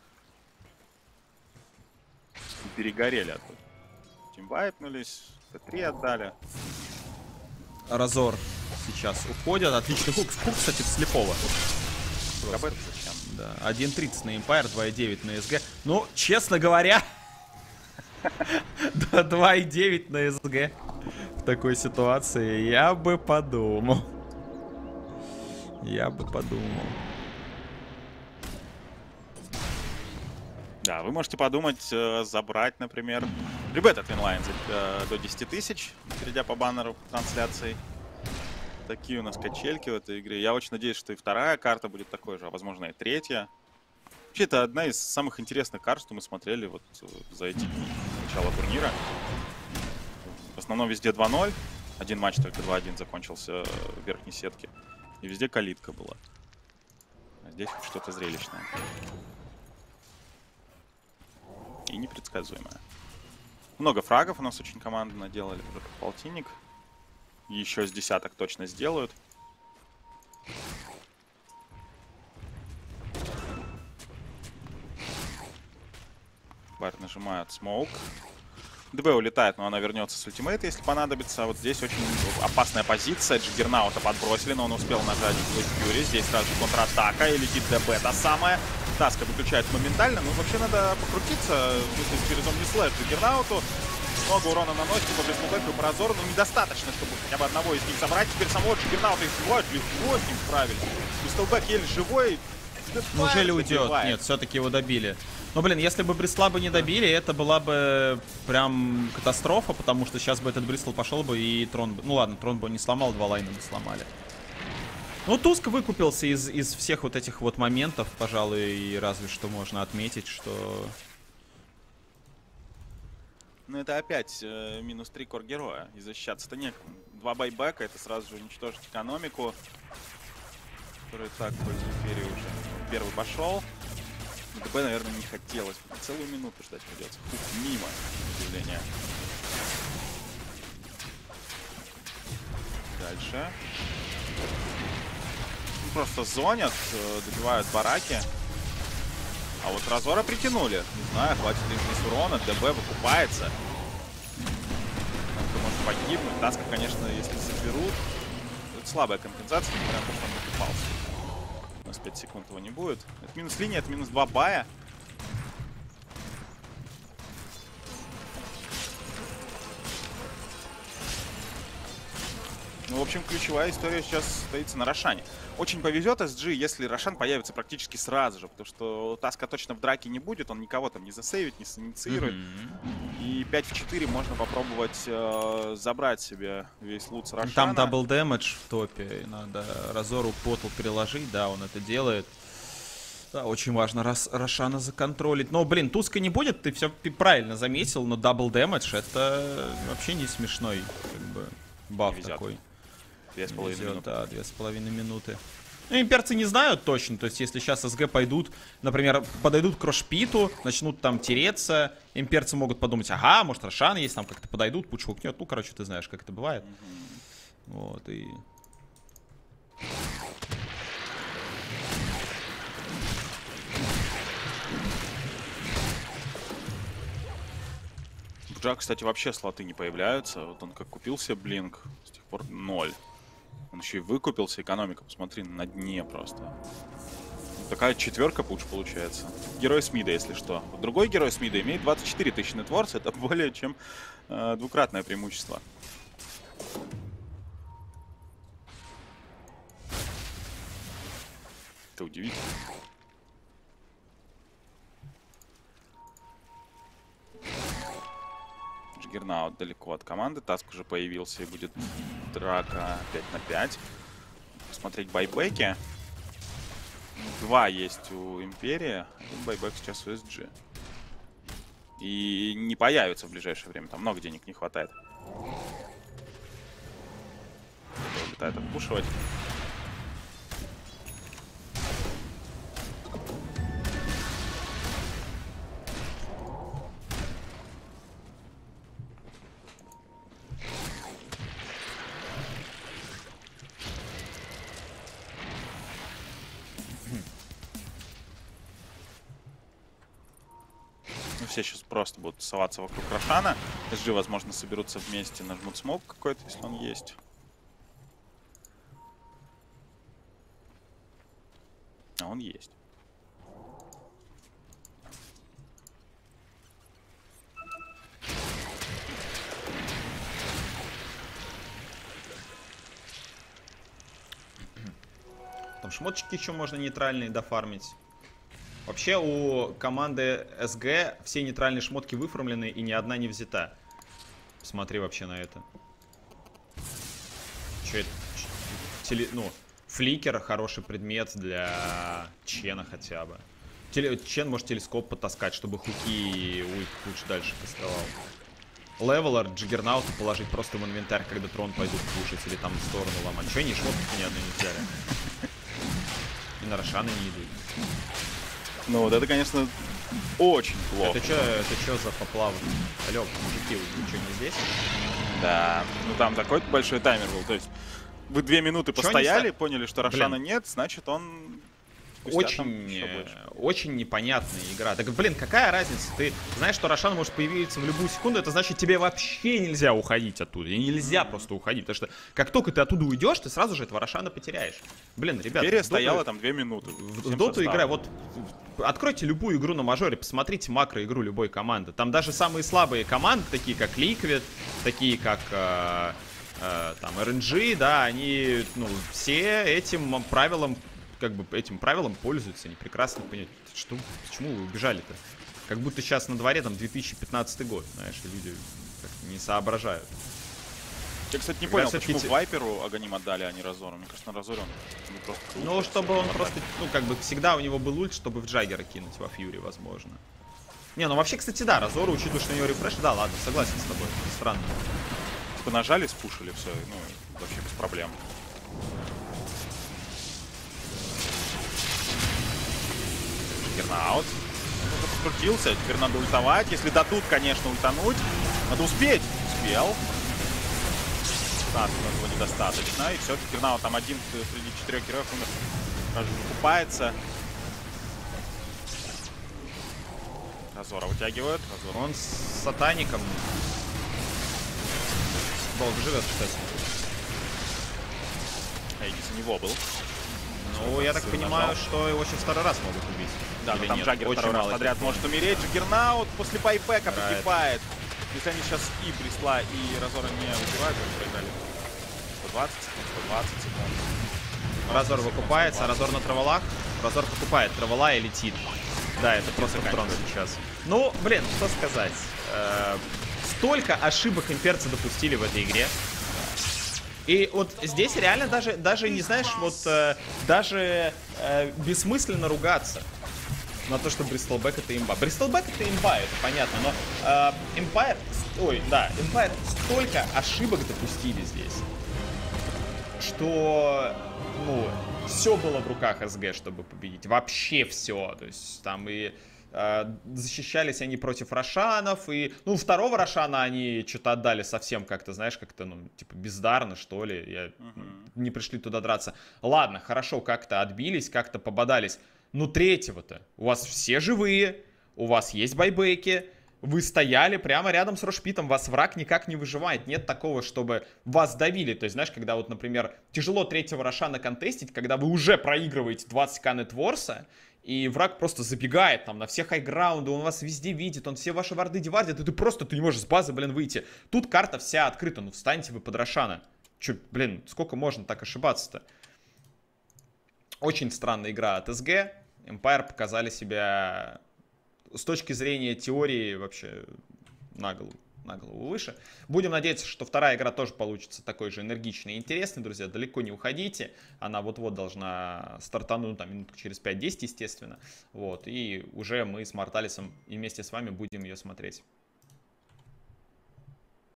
B: перегорели оттуда. Тимвайпнулись, Т три отдали.
A: Разор сейчас уходит. Отличный хук. Хук, кстати, слепого.
B: Зачем?
A: Да. один тридцать на Empire, два и девять на эс джи. Ну, честно говоря, два и девять на эс джи в такой ситуации я бы подумал. Я бы подумал.
B: Да, вы можете подумать, э, забрать, например, любой этот инлайн э, до десяти тысяч, перейдя по баннеру трансляции. Такие у нас качельки в этой игре. Я очень надеюсь, что и вторая карта будет такой же, а возможно и третья. Вообще, это одна из самых интересных карт, что мы смотрели вот за эти дни начала турнира. В основном везде два ноль. Один матч только два один закончился в верхней сетке. И везде калитка была. здесь что-то зрелищное. И непредсказуемое. Много фрагов у нас очень команды наделали. Полтинник. Еще с десяток точно сделают. Байер нажимает смоук. ДБ улетает, но она вернется с ультимейта, если понадобится. Вот здесь очень опасная позиция. Джиггернаута подбросили, но он успел нажать Фьюри. Здесь сразу контратака, и летит ДБ та самая. Таска выключается моментально. Ну, вообще надо покрутиться. Если через Омнислэш Джиггернауту. Много урона наносит по Блесмубеку и по Разору, но недостаточно, чтобы хотя бы одного из них забрать. Теперь самого Джиггернаута их сбивают, легко с ним справились. Блесмубек еле живой.
A: Неужели уйдет? Нет, все-таки его добили. Но, блин, если бы Бристла бы не добили, это была бы прям катастрофа, потому что сейчас бы этот Бристл пошел бы и Трон бы... Ну ладно, Трон бы не сломал, два лайна бы сломали. Ну, Туск выкупился из, из всех вот этих вот моментов, пожалуй, и разве что можно отметить, что...
B: Ну, это опять э, минус три кор-героя, и защищаться-то некому. Два байбека, это сразу же уничтожить экономику, который так против Империи уже первый пошел. ДБ, наверное, не хотелось. Целую минуту ждать придется. Фух, мимо, удивление. Дальше. Просто зонят, добивают бараки. А вот Разора притянули. Не знаю, хватит ли здесь урона. ДБ выкупается. Кто может погибнуть. Таска, конечно, если заберут. Это слабая компенсация, несмотря на то, что он выкупался. У нас пять секунд его не будет. Это минус линия, это минус два бая. Ну, в общем, ключевая история сейчас стоится на Рошане. Очень повезет эс джи, если Рошан появится практически сразу же, потому что Таска точно в драке не будет, он никого там не засейвит, не синициирует. Mm-hmm. И пять в четыре можно попробовать э, забрать себе весь лут с Рошана.
A: Там дабл дэмэдж в топе, надо Разору потл переложить, да, он это делает. Да, очень важно Рос, Рошана законтролить. Но, блин, Туска не будет, ты все правильно заметил, но дабл дэмэдж это вообще не смешной, как бы, баф такой.
B: Две с половиной минуты.
A: Да, две с половиной минуты. Ну, имперцы не знают точно, то есть если сейчас эс джи пойдут, например, подойдут к Рошпиту, начнут там тереться, имперцы могут подумать, ага, может Рошан есть, там как-то подойдут, пуч хукнет, ну, короче, ты знаешь, как это бывает. Mm-hmm. Вот, и...
B: В Джак, кстати, вообще слоты не появляются, вот он как купил себе блинк, с тех пор ноль. Он еще и выкупился, экономика, посмотри, на дне просто. Такая четверка пуч получается. Герой с мида, если что. Другой герой с мида имеет двадцать четыре тысячи нетворс, это более чем э, двукратное преимущество. Это удивительно. Джиггернаут далеко от команды. Таск уже появился и будет драка пять на пять. Посмотреть байбеки. Два есть у Империи. Один байбек сейчас у эс джи. И не появится в ближайшее время. Там много денег не хватает. Кто улетает отпушивать. Все сейчас просто будут тусоваться вокруг Рошана. эс джи, возможно, соберутся вместе, нажмут смог какой-то, если он есть. А он есть.
A: Там шмоточки еще можно нейтральные дофармить. Вообще у команды эс джи все нейтральные шмотки выформлены и ни одна не взята. Посмотри вообще на это. Че это? Теле... Ну, фликер хороший предмет для Чена хотя бы. Теле... Чен может телескоп потаскать, чтобы хуки и ульт лучше дальше кастовал. Левелер, Джиггернаута положить просто в инвентарь, когда трон пойдут кушать или там в сторону ломать. Че они шмотки ни одной не взяли? на Рошана не идут.
B: Ну вот это, конечно, очень плохо.
A: Это что это чё за поплавы? Алло, мужики, вы что, не здесь?
B: Да, ну там такой большой таймер был, то есть вы две минуты
A: Чё
B: постояли,
A: не...
B: поняли, что Рошана
A: Блин.
B: нет, значит он...
A: Очень, очень непонятная игра. Так, блин, какая разница? Ты знаешь, что Рошан может появиться в любую секунду, это значит, тебе вообще нельзя уходить оттуда. И нельзя mm-hmm. просто уходить, потому что как только ты оттуда уйдешь, ты сразу же этого Рошана потеряешь. Блин, ребята...
B: Теперь стояла там две минуты.
A: В доту игра, вот... Откройте любую игру на мажоре, посмотрите макро-игру любой команды. Там даже самые слабые команды, такие как Liquid, такие как... Э, э, там, эр эн джи, да, они, ну, все этим правилам как бы этим правилом пользуются, они прекрасно понимают, что, почему вы убежали-то? Как будто сейчас на дворе там две тысячи пятнадцатый год, знаешь, и люди не соображают.
B: Я, кстати, не понял, почему те... Вайперу Аганим отдали, а не Разору. Мне кажется, на Разоре он не просто...
A: Ну, чтобы он просто, ну, как бы, всегда у него был ульт, чтобы в Джаггера кинуть во Фьюри, возможно. Не, ну, вообще, кстати, да, Разору, учитывая, что у него рефреш, да, ладно, согласен с тобой, странно.
B: Типа нажали, спушили, все, ну, вообще без проблем. Гернаут. Подкрутился, теперь надо ультовать. Если дадут, конечно, ультануть. Надо успеть. Успел. пятнадцать этого недостаточно. И все-таки Гернаут там один среди четырех героев умер. Даже выкупается. Разора вытягивают. Разора.
A: Он с сатаником. Долго живет, кстати.
B: Эйгис у него был.
A: Ну, я так понимаю, нажал. Что его сейчас второй раз могут убить.
B: Да, но там нет? Джаггер второй раз подряд может умереть. Джаггернаут после байбека погибает. Если они сейчас и Брисла, и Разора не убивают, они проиграли. сто двадцать секунд, сто двадцать секунд.
A: Разор выкупается, Разор на траволах. Разор покупает травола и летит. Да, это просто трон сейчас. Ну, блин, что сказать. Э-э- столько ошибок имперцы допустили в этой игре. И вот здесь реально даже, даже не знаешь, вот э, даже э, бессмысленно ругаться на то, что Бристлбэк это имба. Бристлбэк это имба, это понятно, но э, Empire, ой, да, Empire столько ошибок допустили здесь, что, ну, все было в руках эс джи, чтобы победить, вообще все, то есть там и... защищались они против Рошанов, и, ну, второго Рошана они что-то отдали совсем как-то, знаешь, как-то, ну, типа, бездарно, что ли, я, uh-huh. не пришли туда драться. Ладно, хорошо, как-то отбились, как-то пободались, но третьего-то, у вас все живые, у вас есть байбеки, вы стояли прямо рядом с Рошпитом, вас враг никак не выживает, нет такого, чтобы вас давили, то есть, знаешь, когда вот, например, тяжело третьего Рошана контестить, когда вы уже проигрываете двадцать ка нетворса, и враг просто забегает там на все хайграунды, он вас везде видит, он все ваши варды девардит, и ты просто, ты не можешь с базы, блин, выйти. Тут карта вся открыта, ну встаньте вы под Рошана. Че, блин, сколько можно так ошибаться-то? Очень странная игра от эс джи. Empire показали себя с точки зрения теории вообще на голову. на голову выше. Будем надеяться, что вторая игра тоже получится такой же энергичной и интересной, друзья. Далеко не уходите. Она вот-вот должна стартануть, там, минут через пять-десять, естественно. Вот. И уже мы с Морталисом и вместе с вами будем ее смотреть.